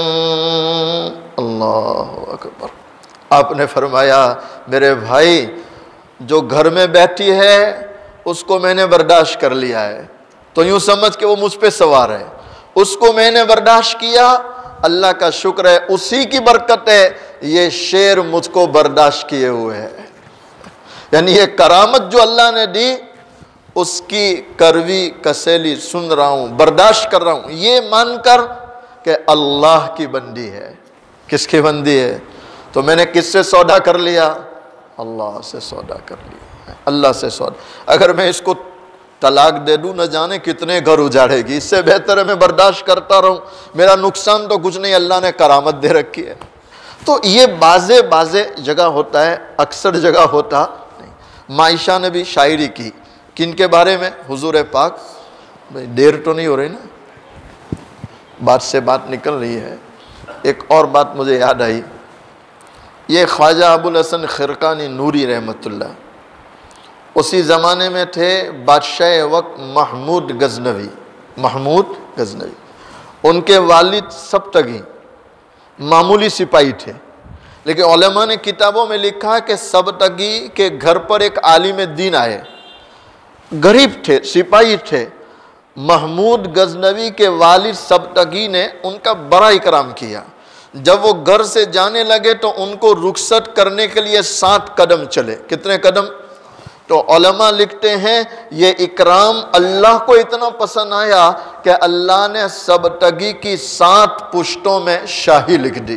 اللہ اکبر۔ آپ نے فرمایا میرے بھائی جو گھر میں بیٹھی ہے اس کو میں نے برداشت کر لیا ہے، تو یوں سمجھ کہ وہ مجھ پہ سوار ہے، اس کو میں نے برداشت کیا، اللہ کا شکر ہے، اسی کی برکت ہے یہ شیر مجھ کو برداشت کیے ہوئے ہے، یعنی یہ کرامت جو اللہ نے دی اس کی کروی کسیلی سن رہا ہوں، برداشت کر رہا ہوں، یہ مان کر کہ اللہ کی بندی ہے۔ کس کی بندی ہے؟ تو میں نے کس سے سودا کر لیا؟ اللہ سے سودا کر لیا، اللہ سے سودا۔ اگر میں اس کو طلاق دے دوں نہ جانے کتنے گھر اجاڑے گی، اس سے بہتر ہے میں برداشت کرتا رہوں، میرا نقصان تو کچھ نہیں، اللہ نے کرامت دے رکھی ہے۔ تو یہ بازے بازے جگہ ہوتا ہے، اکثر جگہ ہوتا نہیں۔ معائشہ نے بھی شاعری کی، کن کے بارے میں؟ حضور پاک۔ بھئی دیر تو نہیں ہو رہی نا، بات سے بات نکل رہی ہے۔ ایک اور بات مجھے یاد آئی، یہ خواجہ ابو الحسن خرقانی نوری رحمۃ اللہ اسی زمانے میں تھے بادشاہ وقت محمود غزنوی، محمود غزنوی، ان کے والد سبتگی معمولی سپاہی تھے، لیکن علماء نے کتابوں میں لکھا کہ سبتگی کے گھر پر ایک عالم دین آئے، غریب تھے، سپاہی تھے، محمود غزنوی کے والد سبتگی نے ان کا بڑا اکرام کیا، جب وہ گھر سے جانے لگے تو ان کو رخصت کرنے کے لیے سات قدم چلے، کتنے قدم؟ تو علماء لکھتے ہیں یہ اکرام اللہ کو اتنا پسند آیا کہ اللہ نے سبتگی کی سات پشتوں میں شاہی لکھ دی۔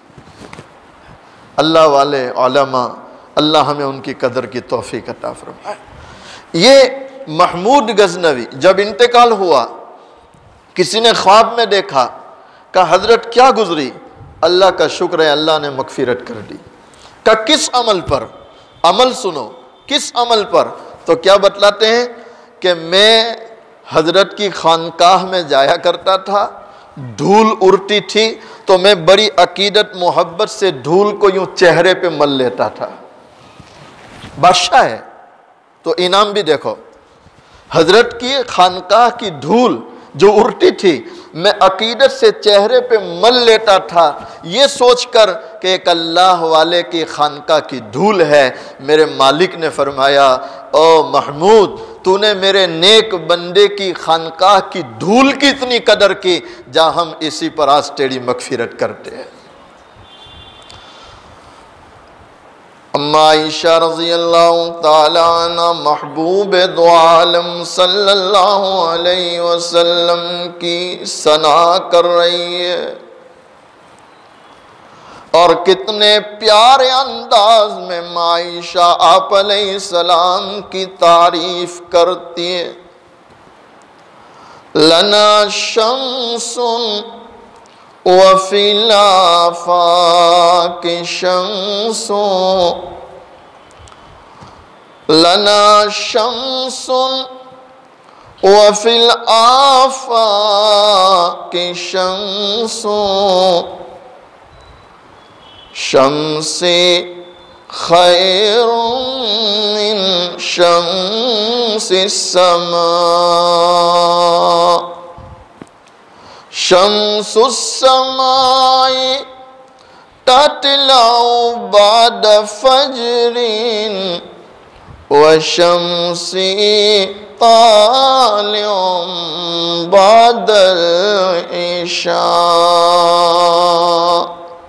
اللہ والے علماء، اللہ ہمیں ان کی قدر کی توفیق عطا فرمائے۔ یہ محمود غزنوی جب انتقال ہوا، کسی نے خواب میں دیکھا، کہا حضرت کیا گزری؟ اللہ کا شکر ہے اللہ نے مغفرت کر دی۔ کہا کس عمل پر؟ عمل سنو، کس عمل پر؟ تو کیا بتلاتے ہیں کہ میں حضرت کی خانقاہ میں جایا کرتا تھا، دھول اڑتی تھی تو میں بڑی عقیدت محبت سے دھول کو یوں چہرے پہ مل لیتا تھا۔ بادشاہ ہے تو انعام بھی دیکھو، حضرت کی خانقاہ کی دھول جو اڑتی تھی میں عقیدت سے چہرے پہ مل لیتا تھا، یہ سوچ کر کہ ایک اللہ والے کی خانقاہ کی دھول ہے۔ میرے مالک نے فرمایا او محمود تو نے میرے نیک بندے کی خانقاہ کی دھول کی اتنی قدر کی، جا ہم اسی پر آج تیری مغفرت کرتے ہیں۔ اما عائشہ رضی اللہ تعالیٰ عنہ محبوب دو عالم صلی اللہ علیہ وسلم کی ثنا کر رہی ہے، اور کتنے پیارے انداز میں عائشہ آپ علیہ السلام کی تعریف کرتی ہے. لنا شمس وفی الآفاق شمس، لنا شمس وفی الآفاق شمس، شمس خیر من شمس السماء، شمس السماء تطلع بعد فجر وشمس طالع بعد العشاء.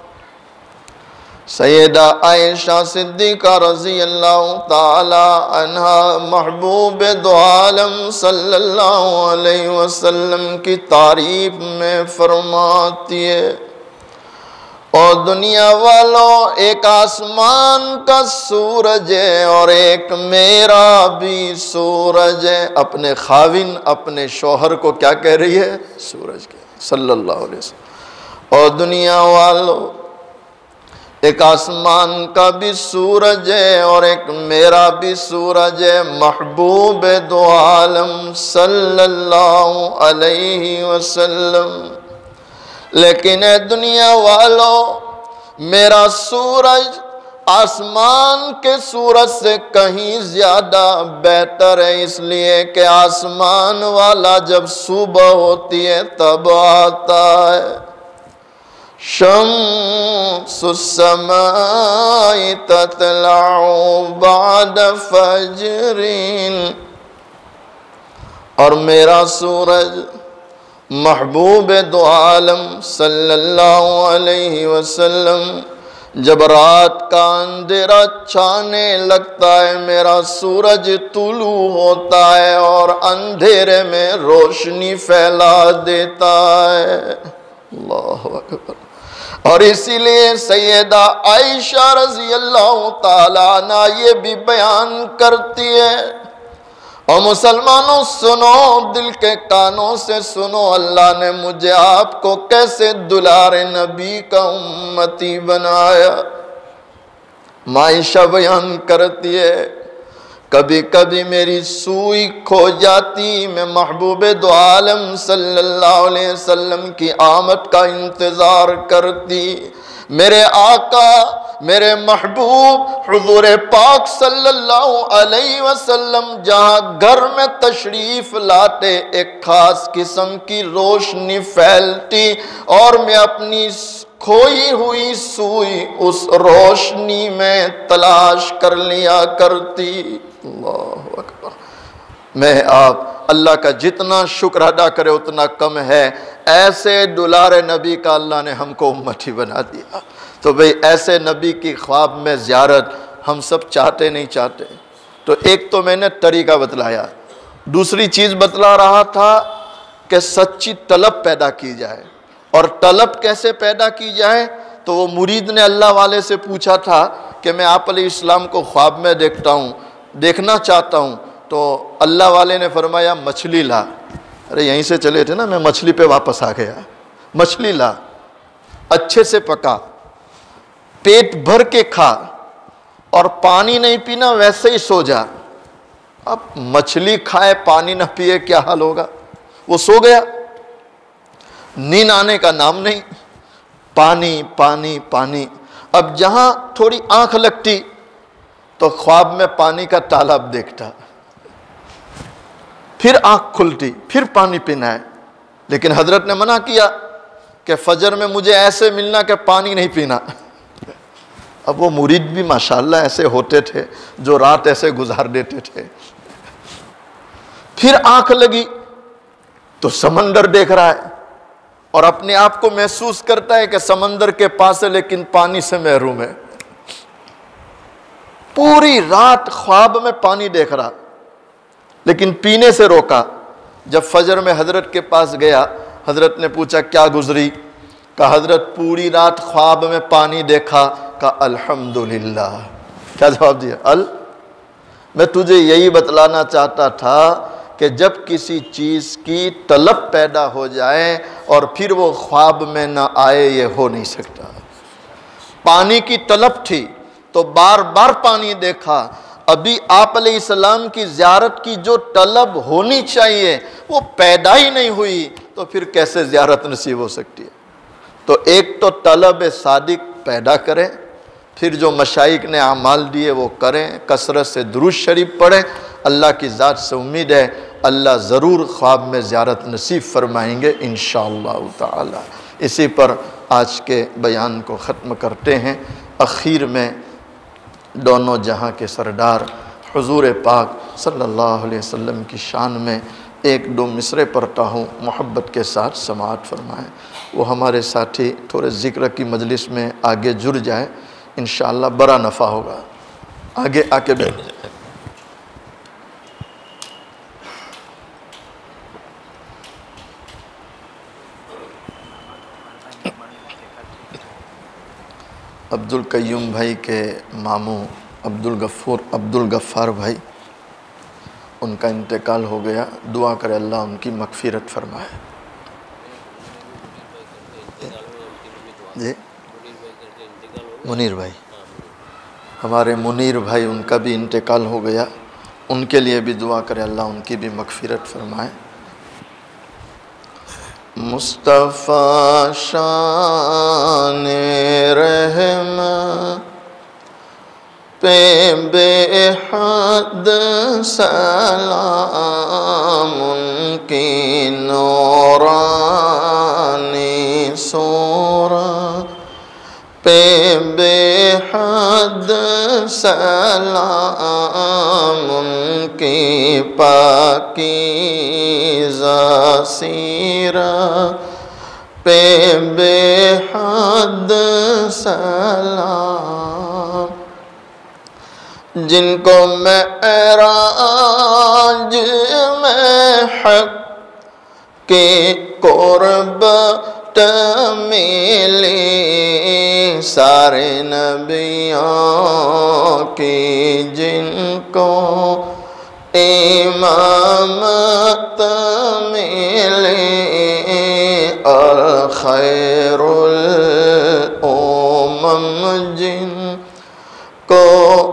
سیدہ عائشہ صدیقہ رضی اللہ تعالی عنہا محبوب دو عالم صلی اللہ علیہ وسلم کی تعریف میں فرماتی ہے، اور دنیا والوں ایک آسمان کا سورج ہے اور ایک میرا بھی سورج ہے. اپنے خاوند اپنے شوہر کو کیا کہہ رہی ہے؟ سورج کے صلی اللہ علیہ وسلم. اور دنیا والوں ایک آسمان کا بھی سورج ہے اور ایک میرا بھی سورج ہے، محبوب دو عالم صلی اللہ علیہ وسلم. لیکن اے دنیا والوں، میرا سورج آسمان کے سورج سے کہیں زیادہ بہتر ہے، اس لیے کہ آسمان والا جب صبح ہوتی ہے تب آتا ہے. شمس السماء تطلع بعد فجر، اور میرا سورج محبوب دو عالم صلی اللہ علیہ وسلم جب رات کا اندھیرا چھانے لگتا ہے میرا سورج طلوع ہوتا ہے اور اندھیرے میں روشنی پھیلا دیتا ہے. اللہ اکبر. اور اسی لیے سیدہ عائشہ رضی اللہ تعالیٰ عنہ یہ بھی بیان کرتی ہے، اور مسلمانوں سنو، دل کے کانوں سے سنو، اللہ نے مجھے آپ کو کیسے دلار نبی کا امتی بنایا. عائشہ بیان کرتی ہے، کبھی کبھی میری سوئی کھو جاتی، میں محبوب دو عالم صلی اللہ علیہ وسلم کی آمد کا انتظار کرتی. میرے آقا، میرے محبوب حضور پاک صلی اللہ علیہ وسلم جہاں گھر میں تشریف لاتے ایک خاص قسم کی روشنی پھیلتی، اور میں اپنی کھوئی ہوئی سوئی اس روشنی میں تلاش کر لیا کرتی. اللہ اکبر. میں آپ اللہ کا جتنا شکر ادا کرے اتنا کم ہے. ایسے دلار نبی کا اللہ نے ہم کو امتی بنا دیا. تو بھئی ایسے نبی کی خواب میں زیارت ہم سب چاہتے نہیں چاہتے. تو ایک تو میں نے طریقہ بتلایا، دوسری چیز بتلا رہا تھا کہ سچی طلب پیدا کی جائے. اور طلب کیسے پیدا کی جائے؟ تو وہ مرید نے اللہ والے سے پوچھا تھا کہ میں آپ علیہ السلام کو خواب میں دیکھتا ہوں، دیکھنا چاہتا ہوں. تو اللہ والے نے فرمایا مچھلی لا. ارے یہیں سے چلے تھے نا، میں مچھلی پہ واپس آ گیا. مچھلی لا، اچھے سے پکا، پیٹ بھر کے کھا، اور پانی نہیں پینا، ویسے ہی سو جا. اب مچھلی کھائے پانی نہ پیے کیا حال ہوگا؟ وہ سو گیا، نیند آنے کا نام نہیں، پانی پانی پانی. اب جہاں تھوڑی آنکھ لگتی تو خواب میں پانی کا تالاب دیکھتا، پھر آنکھ کھلتی، پھر پانی پینا ہے. لیکن حضرت نے منع کیا کہ فجر میں مجھے ایسے ملنا کہ پانی نہیں پینا. اب وہ مرید بھی ماشاءاللہ ایسے ہوتے تھے جو رات ایسے گزار دیتے تھے. پھر آنکھ لگی تو سمندر دیکھ رہا ہے اور اپنے آپ کو محسوس کرتا ہے کہ سمندر کے پاس ہے لیکن پانی سے محروم ہے. پوری رات خواب میں پانی دیکھ رہا لیکن پینے سے روکا. جب فجر میں حضرت کے پاس گیا، حضرت نے پوچھا کیا گزری؟ کہا حضرت پوری رات خواب میں پانی دیکھا، کہا الحمدللہ. کیا جواب دیا؟ ال میں تجھے یہی بتلانا چاہتا تھا کہ جب کسی چیز کی طلب پیدا ہو جائے اور پھر وہ خواب میں نہ آئے، یہ ہو نہیں سکتا. پانی کی طلب تھی تو بار بار پانی دیکھا. ابھی آپ علیہ السلام کی زیارت کی جو طلب ہونی چاہیے وہ پیدا ہی نہیں ہوئی، تو پھر کیسے زیارت نصیب ہو سکتی ہے؟ تو ایک تو طلب صادق پیدا کریں، پھر جو مشائخ نے اعمال دیے وہ کریں، کثرت سے درود شریف پڑھیں. اللہ کی ذات سے امید ہے اللہ ضرور خواب میں زیارت نصیب فرمائیں گے انشاءاللہ تعالی. اسی پر آج کے بیان کو ختم کرتے ہیں. اخیر میں دونوں جہاں کے سردار حضور پاک صلی اللہ علیہ وسلم کی شان میں ایک دو مصرے پڑھتا ہوں، محبت کے ساتھ سماعت فرمائیں. وہ ہمارے ساتھی تھوڑے ذکر کی مجلس میں آگے جڑ جائیں، انشاءاللہ بڑا نفع ہوگا. آگے آ کے بیٹھ جائیں. عبدالقیوم بھائی کے ماموں عبدالغفور عبدالغفار بھائی، ان کا انتقال ہو گیا. دعا کرے اللہ ان کی مغفرت فرمائے. جی منیر بھائی، ہمارے منیر بھائی، ان کا بھی انتقال ہو گیا. ان کے لیے بھی دعا کرے اللہ ان کی بھی مغفرت فرمائے. مصطفیٰ شان رحم پہ بے حد سلام، ان کی نورانی صورت پہ بے حد سلام، ان کی پاکیزہ سیرت پہ بے حد سلام. جن کو معراج میں حق کی قربت ملی، سارے نبیوں کی جن کو امامت ملی، اور خیر الامم جن کو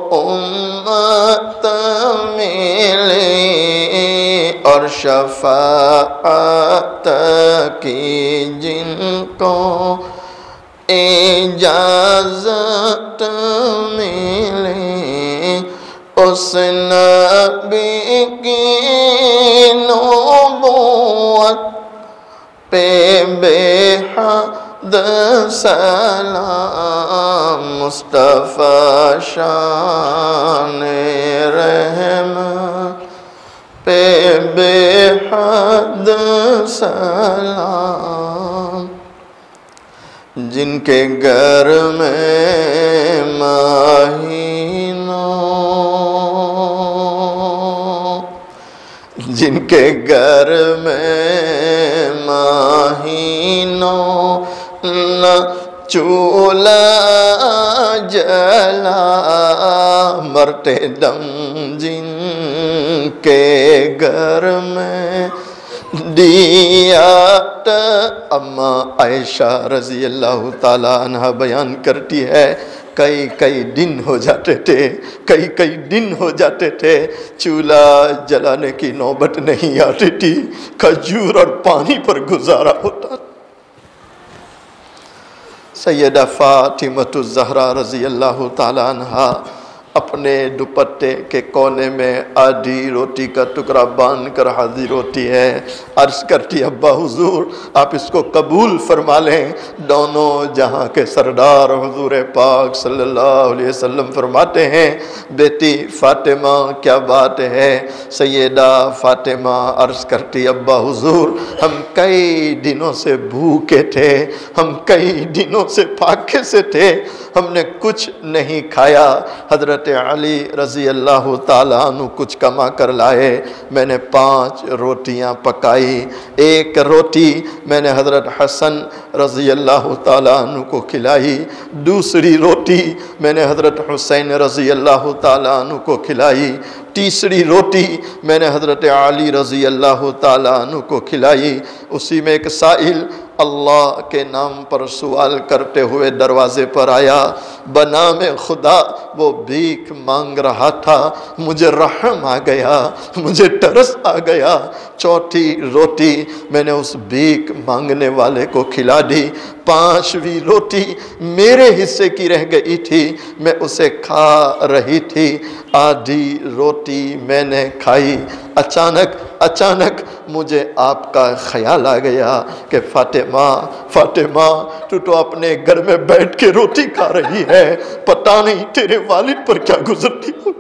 امت ملی، اور شفاعت کی جن کو اجازت ملی، اس نبی کی نبوت پہ بے حد سلام. مصطفیٰ شان رحم پہ بے حد سلام. جن کے گھر میں مہینوں، جن کے گھر میں مہینوں نہ چولہا جلا، مرتے دم جن کے گھر میں دیات. اما عائشہ رضی اللہ تعالیٰ عنہ بیان کرتی ہے کئی کئی دن ہو جاتے تھے، کئی کئی دن ہو جاتے تھے چولہا جلانے کی نوبت نہیں آتی تھی، کھجور اور پانی پر گزارا ہوتا. سیدہ فاطمہ الزہرا رضی اللہ تعالیٰ عنہ اپنے دوپٹے کے کونے میں آدھی روٹی کا ٹکڑا باندھ کر حاضر ہوتی ہے. عرض کرتی ابا حضور آپ اس کو قبول فرما لیں. دونوں جہاں کے سردار حضور پاک صلی اللہ علیہ وسلم فرماتے ہیں بیٹی فاطمہ کیا بات ہے. سیدہ فاطمہ عرض کرتی ابا حضور ہم کئی دنوں سے بھوکے تھے، ہم کئی دنوں سے پھاکے سے تھے، ہم نے کچھ نہیں کھایا۔ حضرت علی رضی اللہ تعالیٰ عنہ کچھ کما کر لائے، میں نے پانچ روٹیاں پکائی، ایک روٹی میں نے حضرت حسن رضی اللہ تعالیٰ عنہ کو کھلائی، دوسری روٹی میں نے حضرت حسین رضی اللہ تعالیٰ عنہ کو کھلائی، تیسری روٹی میں نے حضرت علی رضی اللہ تعالیٰ عنہ کو کھلائی۔ اسی میں ایک سائل اللہ کے نام پر سوال کرتے ہوئے دروازے پر آیا، بنام خدا وہ بھیک مانگ رہا تھا، مجھے رحم آ گیا، مجھے ترس آ گیا، چوتھی روٹی میں نے اس بھیک مانگنے والے کو کھلا دی، پانچویں روٹی میرے حصے کی رہ گئی تھی، میں اسے کھا رہی تھی، آدھی روٹی میں نے کھائی، اچانک اچانک مجھے آپ کا خیال آ گیا کہ فاطمہ فاطمہ تو تو اپنے گھر میں بیٹھ کے روٹی کھا رہی ہے، پتہ نہیں تیرے والد پر کیا گزرتی ہو۔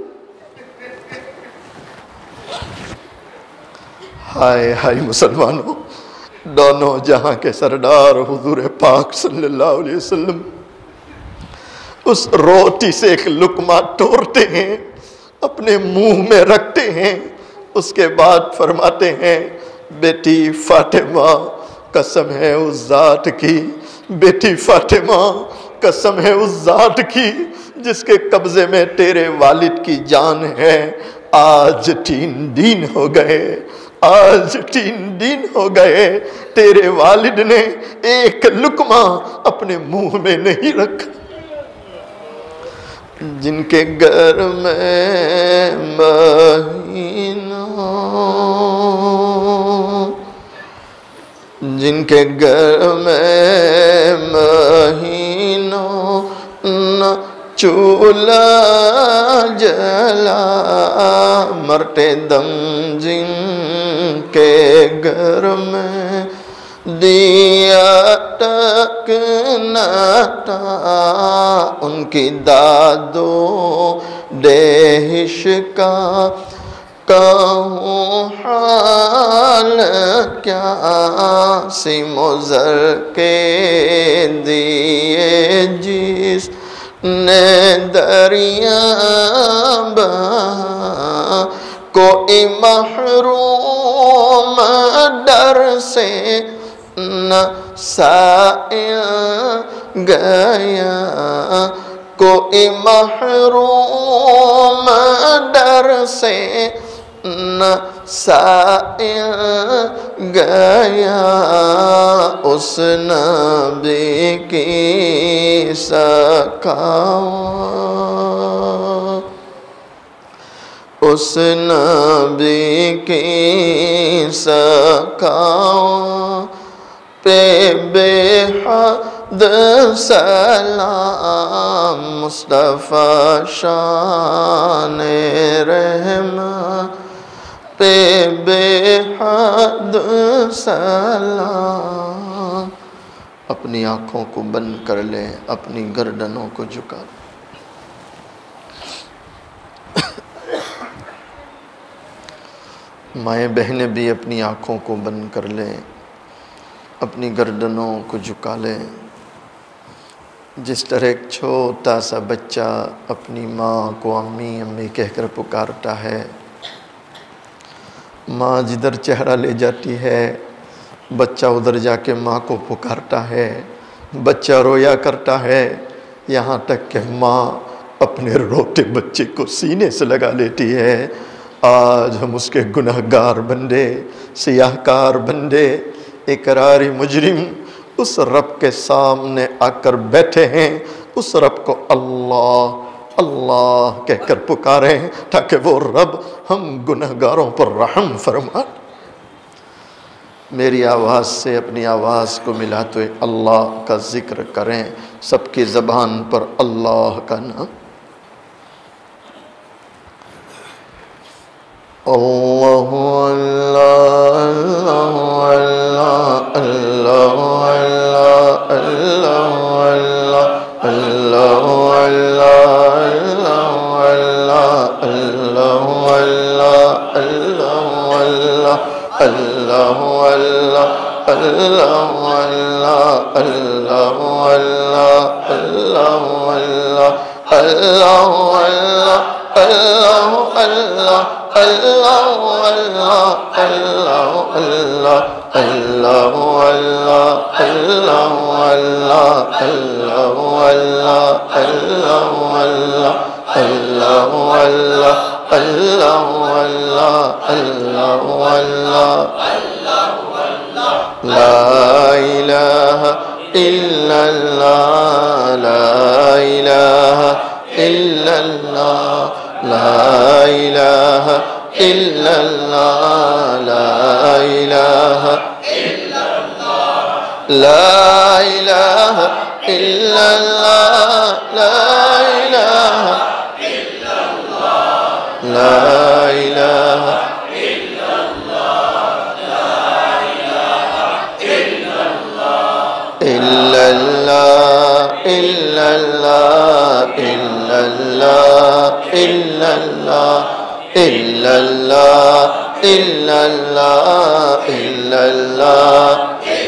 ہائے ہائے مسلمانوں، دونوں جہاں کے سردار حضور پاک صلی اللہ علیہ وسلم اس روٹی سے ایک لقمہ توڑتے ہیں، اپنے منہ میں رکھتے ہیں، اس کے بعد فرماتے ہیں، بیٹی فاطمہ قسم ہے اس ذات کی، بیٹی فاطمہ قسم ہے اس ذات کی جس کے قبضے میں تیرے والد کی جان ہے، آج تین دن ہو گئے، آج تین دن ہو گئے تیرے والد نے ایک لقمہ اپنے منہ میں نہیں رکھا۔ جن کے گھر میں مہینوں جن کے گھر میں مہینوں نہ چولہا جلا، مرتے دم جن کے گھر میں دیا تک نہ تھا، ان کی دادو دہش کا کہوں حال کیا، سیم و زر کے دیے جس نے دریا بہا، کوئی محروم در سے نہ سائل گیا، کوئی محروم در سے نہ سائل گیا، اس نبی کی سکھاؤں، اس نبی کی سکھاؤں پہ بے حد سلام، مصطفیٰ شان رحمت پہ بے حد سلام۔ اپنی آنکھوں کو بند کر لیں، اپنی گردنوں کو جھکا لیں۔ مائیں بہنیں بھی اپنی آنکھوں کو بند کر لیں، اپنی گردنوں کو جھکا لیں۔ جس طرح ایک چھوٹا سا بچہ اپنی ماں کو امی امی کہہ کر پکارتا ہے، ماں جدھر چہرہ لے جاتی ہے بچہ ادھر جا کے ماں کو پکارتا ہے، بچہ رویا کرتا ہے، یہاں تک کہ ماں اپنے روتے بچے کو سینے سے لگا لیتی ہے۔ آج ہم اس کے گناہگار بندے، سیاہکار بندے، اقراری مجرم اس رب کے سامنے آ کر بیٹھے ہیں، اس رب کو اللہ اللہ کہہ کر پکارے ہیں تاکہ وہ رب ہم گناہگاروں پر رحم فرما۔ میری آواز سے اپنی آواز کو ملاتے اللہ کا ذکر کریں، سب کی زبان پر اللہ کا نام۔ اللہ اللہ اللہ اللہ اللہ اللہ اللہ اللہ اللہ اللہ اللہ اللہ اللہ اللہ اللہ اللہ اللہ اللہ اللہ اللہ اللہ اللہ لا الہ الا اللہ لا الہ الا اللہ لا الہ الا اللہ لا الہ لا الہ الا اللہ لا الہ لا الہ الا اللہ الا اللہ الا اللہ الا اللہ الا اللہ الا اللہ الا اللہ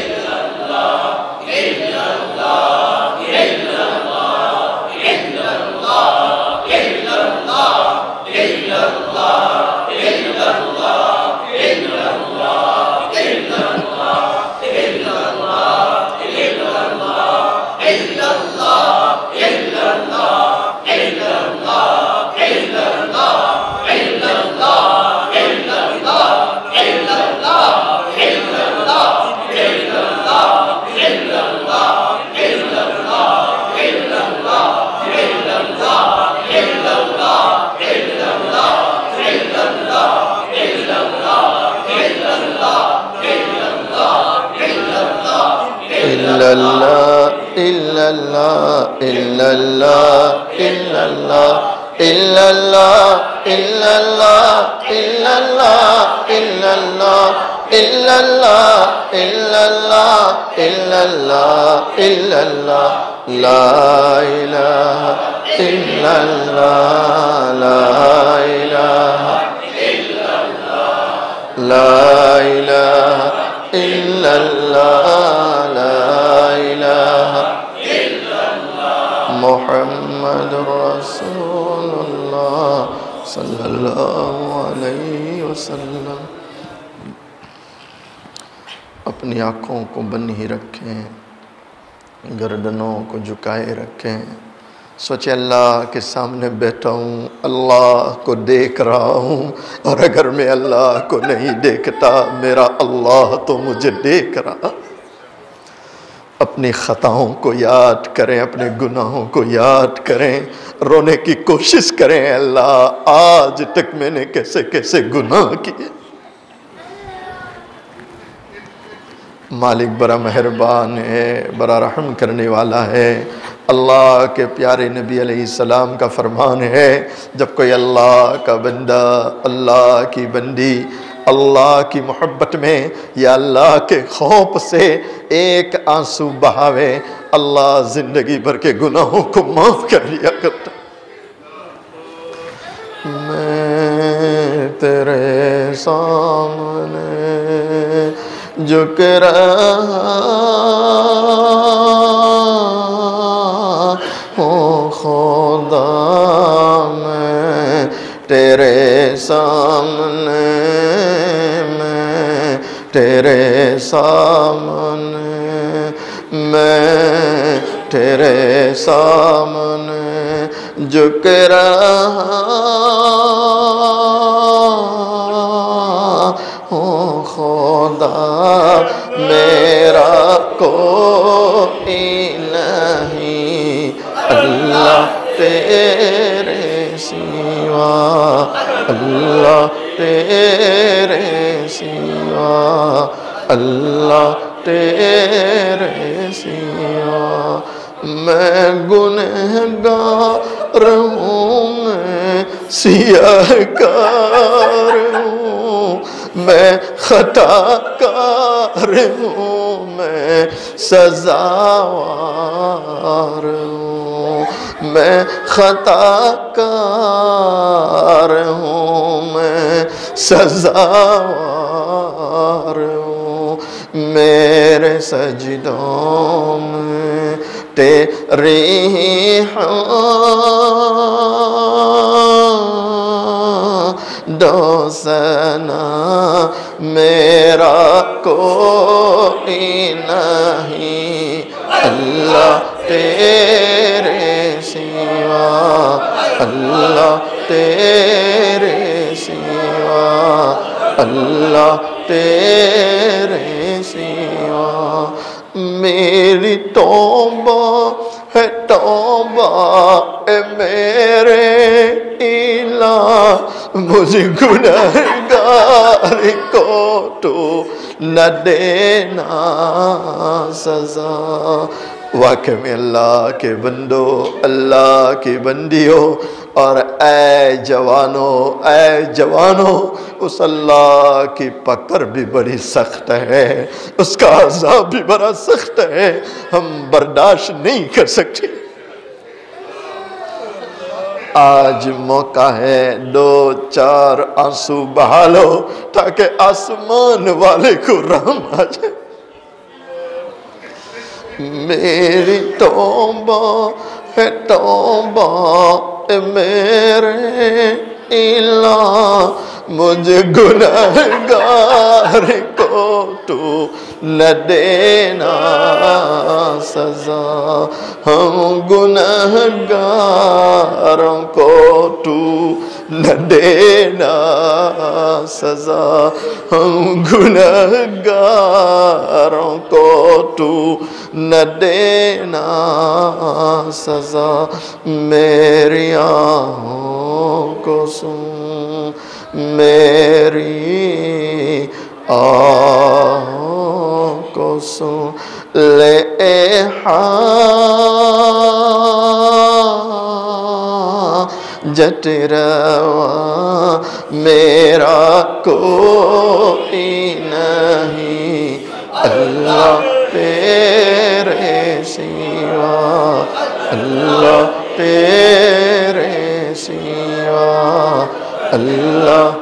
إلا الله إلا الله إلا الله إلا الله إلا الله إلا الله إلا الله إلا الله إلا الله إلا الله إلا الله لا إله إلا الله لا إله إلا الله لا إله إلا الله لا إله إلا الله محمد رسول الله صلی اللہ علیہ وسلم. اپنی آنکھوں کو بندھی رکھیں, گردنوں کو جھکائے رکھیں. سوچے اللہ کے سامنے بیٹھا ہوں, اللہ کو دیکھ رہا ہوں, اور اگر میں اللہ کو نہیں دیکھتا میرا اللہ تو مجھے دیکھ رہا. اپنی خطاؤں کو یاد کریں, اپنے گناہوں کو یاد کریں, رونے کی کوشش کریں. اللہ آج تک میں نے کیسے کیسے گناہ کیے. مالک بڑا مہربان ہے, بڑا رحم کرنے والا ہے. اللہ کے پیارے نبی علیہ السلام کا فرمان ہے, جب کوئی اللہ کا بندہ, اللہ کی بندی اللہ کی محبت میں یا اللہ کے خوف سے ایک آنسو بہاوے, اللہ زندگی بھر کے گناہوں کو معاف کر لیا کرتا. میں تیرے سامنے جھک رہا ہوں خدا, میں تیرے سامنے, میں تیرے سامنے, میں تیرے سامنے جھک رہا ہوں خدا, میرا کوئی نہیں اللہ تیرے سوا, اللہ تیرے سوا, اللہ تیرے سوا. میں گنہگار ہوں, میں سیاہ کار ہوں, میں خطا کار ہوں, میں سزاوار ہوں, میں خطا کار ہوں, میں سزاوار ہوں. میرے سجدوں میں تیری حمد و ثنا میرا کوئی نہیں اللہ تیرے سوا، اللہ تیرے سوا، اللہ تیرے سوا۔ میری توبہ ہے توبہ اے میرے الہ، مجھے گنہگار کو تو نہ دینا سزا۔ واقع میں اللہ کے بندو، اللہ کی بندیوں، اور اے جوانو اے جوانو، اس اللہ کی پکڑ بھی بڑی سخت ہے، اس کا عذاب بھی بڑا سخت ہے، ہم برداشت نہیں کر سکتے۔ آج موقع ہے دو چار آنسو بہا لو تاکہ آسمان والے کو رحم آ جائے۔ میری توبہ ہے توبہ اے میرے الہ، مجھے گنہگار کو تو نہ دینا سزا، ہم گنہگاروں کو تو نہ دینا سزا، ہم گنہگاروں کو تو نہ دینا سزا۔ میری آہوں کو سن، میری آہوں کو سن، لے حاجت روا میرا کوئی نہیں اللہ تیرے سوا، اللہ تیرے سوا، اللہ۔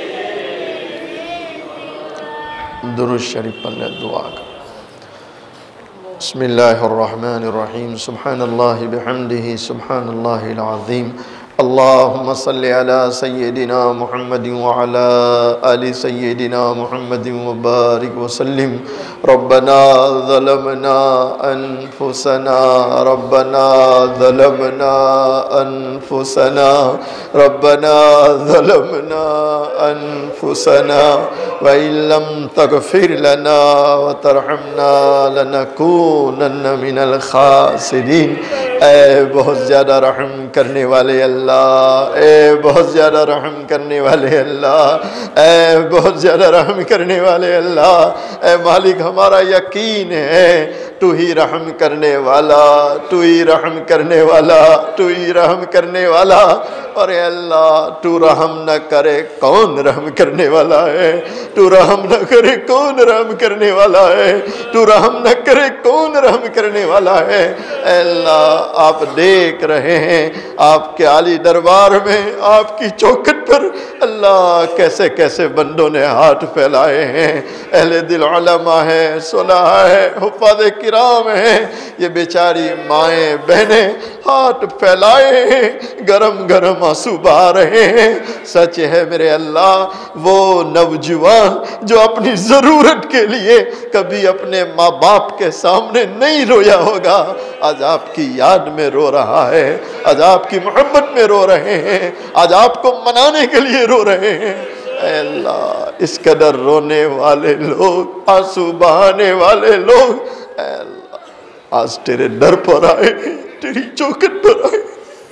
درود شریف پڑھ لیں، دعا کر۔ بسم اللہ الرحمن الرحیم، سبحان اللہ بحمدہ، سبحان اللہ العظیم۔ اللہم صلی علی سیدنا محمد وعلی آل سیدنا محمد وبارک وسلم۔ ربنا ظلمنا انفسنا، ربنا ظلمنا انفسنا، ربنا ظلمنا انفسنا وإن لم تغفر لنا وترحمنا لنکونن من الخاسرین۔ اے بہت زیادہ رحم کرنے والے اللہ، اے بہت زیادہ رحم کرنے والے اللہ، اے بہت زیادہ رحم کرنے والے اللہ، اے مالک ہمارا یقین ہے تو ہی رحم کرنے والا، تو ہی رحم کرنے والا، تو ہی رحم کرنے والا، اور اے اللہ تو رحم نہ کرے کون رحم کرنے والا ہے، تو رحم نہ کرے کون رحم کرنے والا ہے، تو رحم نہ کرے کون رحم کرنے والا ہے۔ اے اللہ آپ دیکھ رہے ہیں آپ کے عالی دربار میں، آپ کی چوکھٹ پر اللہ کیسے کیسے بندوں نے ہاتھ پھیلائے ہیں، اہل دل علماء ہیں، صلاح ہے، حفاظ کرام ہیں، یہ بیچاری مائیں بہنیں ہاتھ پھیلائے ہیں، گرم گرم آنسو بہا رہے ہیں۔ سچ ہے میرے اللہ وہ نوجوان جو اپنی ضرورت کے لیے کبھی اپنے ماں باپ کے سامنے نہیں رویا ہوگا، آج آپ کی یاد میں رو رہا ہے، آج آپ کی محبت میں رو رہے ہیں، آج آپ کو منانے کے لیے رو رہے ہیں۔ اے اللہ اس قدر رونے والے لوگ، آنسو بہانے والے لوگ، اے اللہ آج تیرے در پر آئے، تیری چوکھٹ پر آئے۔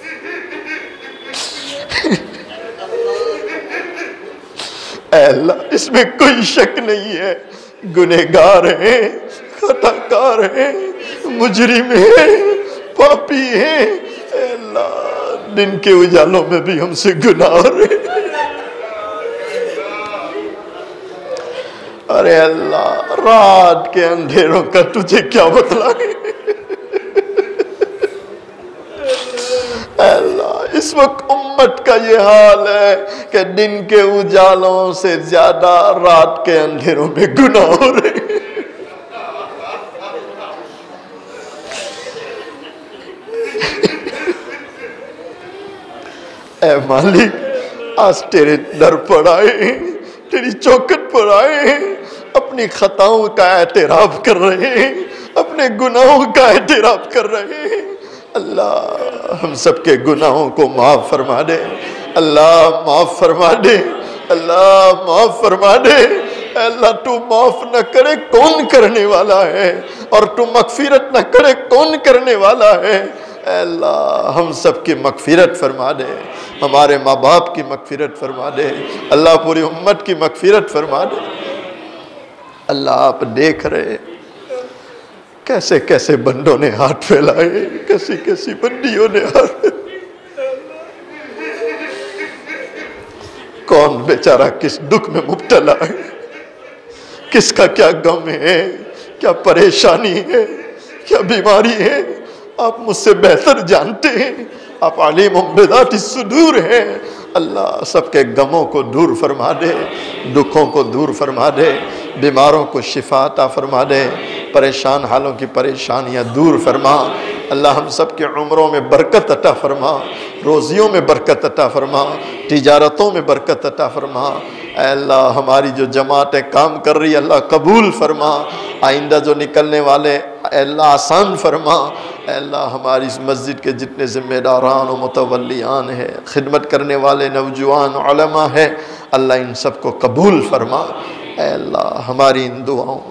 اے اللہ اس میں کوئی شک نہیں ہے، گنہگار ہیں، خطا کار ہیں، مجرم ہیں، پاپی ہیں۔ اے اللہ دن کے اجالوں میں بھی ہم سے گناہ ہو رہے ہیں۔ ارے اللہ رات کے اندھیروں کا تجھے کیا بتلائیں۔ اے اللہ اس وقت امت کا یہ حال ہے کہ دن کے اجالوں سے زیادہ رات کے اندھیروں میں گناہ ہو رہے ہیں۔ اے مالک آج تیرے در پر آئے ہیں، تیری چوکھٹ پر آئے ہیں، اپنی خطاؤں کا اعتراف کر رہے ہیں، اپنے گناہوں کا اعتراف کر رہے ہیں۔ اللہ ہم سب کے گناہوں کو معاف فرما دے، اللہ معاف فرما دے، اللہ معاف فرما دے۔ اے اللہ تو معاف نہ کرے کون کرنے والا ہے، اور تو مغفرت نہ کرے کون کرنے والا ہے۔ اے اللہ ہم سب کی مغفرت فرما دے، ہمارے ماں باپ کی مغفرت فرما دے، اللہ پوری امت کی مغفرت فرما دے۔ اللہ آپ دیکھ رہے کیسے کیسے بندوں نے ہاتھ پھیلائے، کیسی کیسی بندیوں نے ہاتھ پھیلائے۔ کون بیچارہ کس دکھ میں مبتلا ہے، کس کا کیا غم ہے، کیا پریشانی ہے، کیا بیماری ہے، آپ مجھ سے بہتر جانتے ہیں، آپ علیم بذات الصدور ہیں۔ اللہ سب کے غموں کو دور فرما دے، دکھوں کو دور فرما دے، بیماروں کو شفا عطا فرما دے، پریشان حالوں کی پریشانیاں دور فرما۔ اللہ ہم سب کے عمروں میں برکت عطا فرما، روزیوں میں برکت عطا فرما، تجارتوں میں برکت عطا فرما۔ اے اللہ ہماری جو جماعتیں کام کر رہی اللہ قبول فرما، آئندہ جو نکلنے والے اے اللہ آسان فرما۔ اے اللہ ہماری اس مسجد کے جتنے ذمہ داران و متولیان ہیں، خدمت کرنے والے نوجوان علماء ہیں، اللہ ان سب کو قبول فرما۔ اے اللہ ہماری ان دعاؤں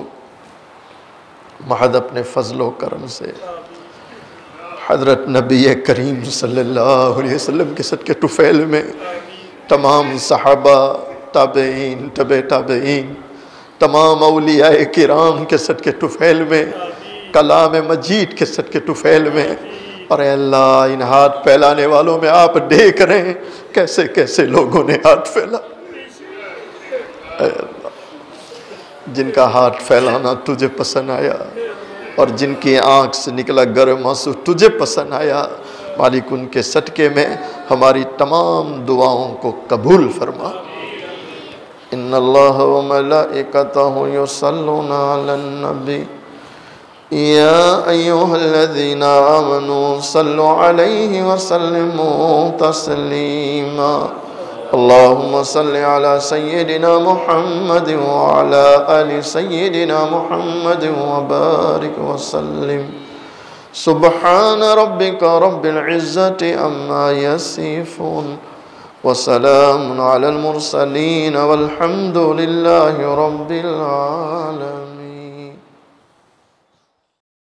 محض اپنے فضل و کرم سے حضرت نبی کریم صلی اللہ علیہ وسلم کے صدقے طفیل میں تمام صحابہ، تابعین، تبع تابعین، تمام اولیاء کرام کے صدقے طفیل میں، کلام مجید کے صدقے طفیل میں، اور اے اللہ ان ہاتھ پھیلانے والوں میں آپ دیکھ رہے ہیں کیسے کیسے لوگوں نے ہاتھ پھیلا۔ اے اللہ جن کا ہاتھ پھیلانا تجھے پسند آیا اور جن کی آنکھ سے نکلا گرم آنسو تجھے پسند آیا، مالک ان کے صدقے میں ہماری تمام دعاؤں کو قبول فرما۔ ان اللہ و ملائکتہ یصلون علی النبی یا ایہا الذین آمنوا صلوا علیہ وسلموا تسلیما۔ اللہم صل علی سیدنا محمد وعلی آل سیدنا محمد وبارک وسلم۔ سبحان ربک رب العزت عما یصفون وسلام علی المرسلین والحمد للہ رب العالمین۔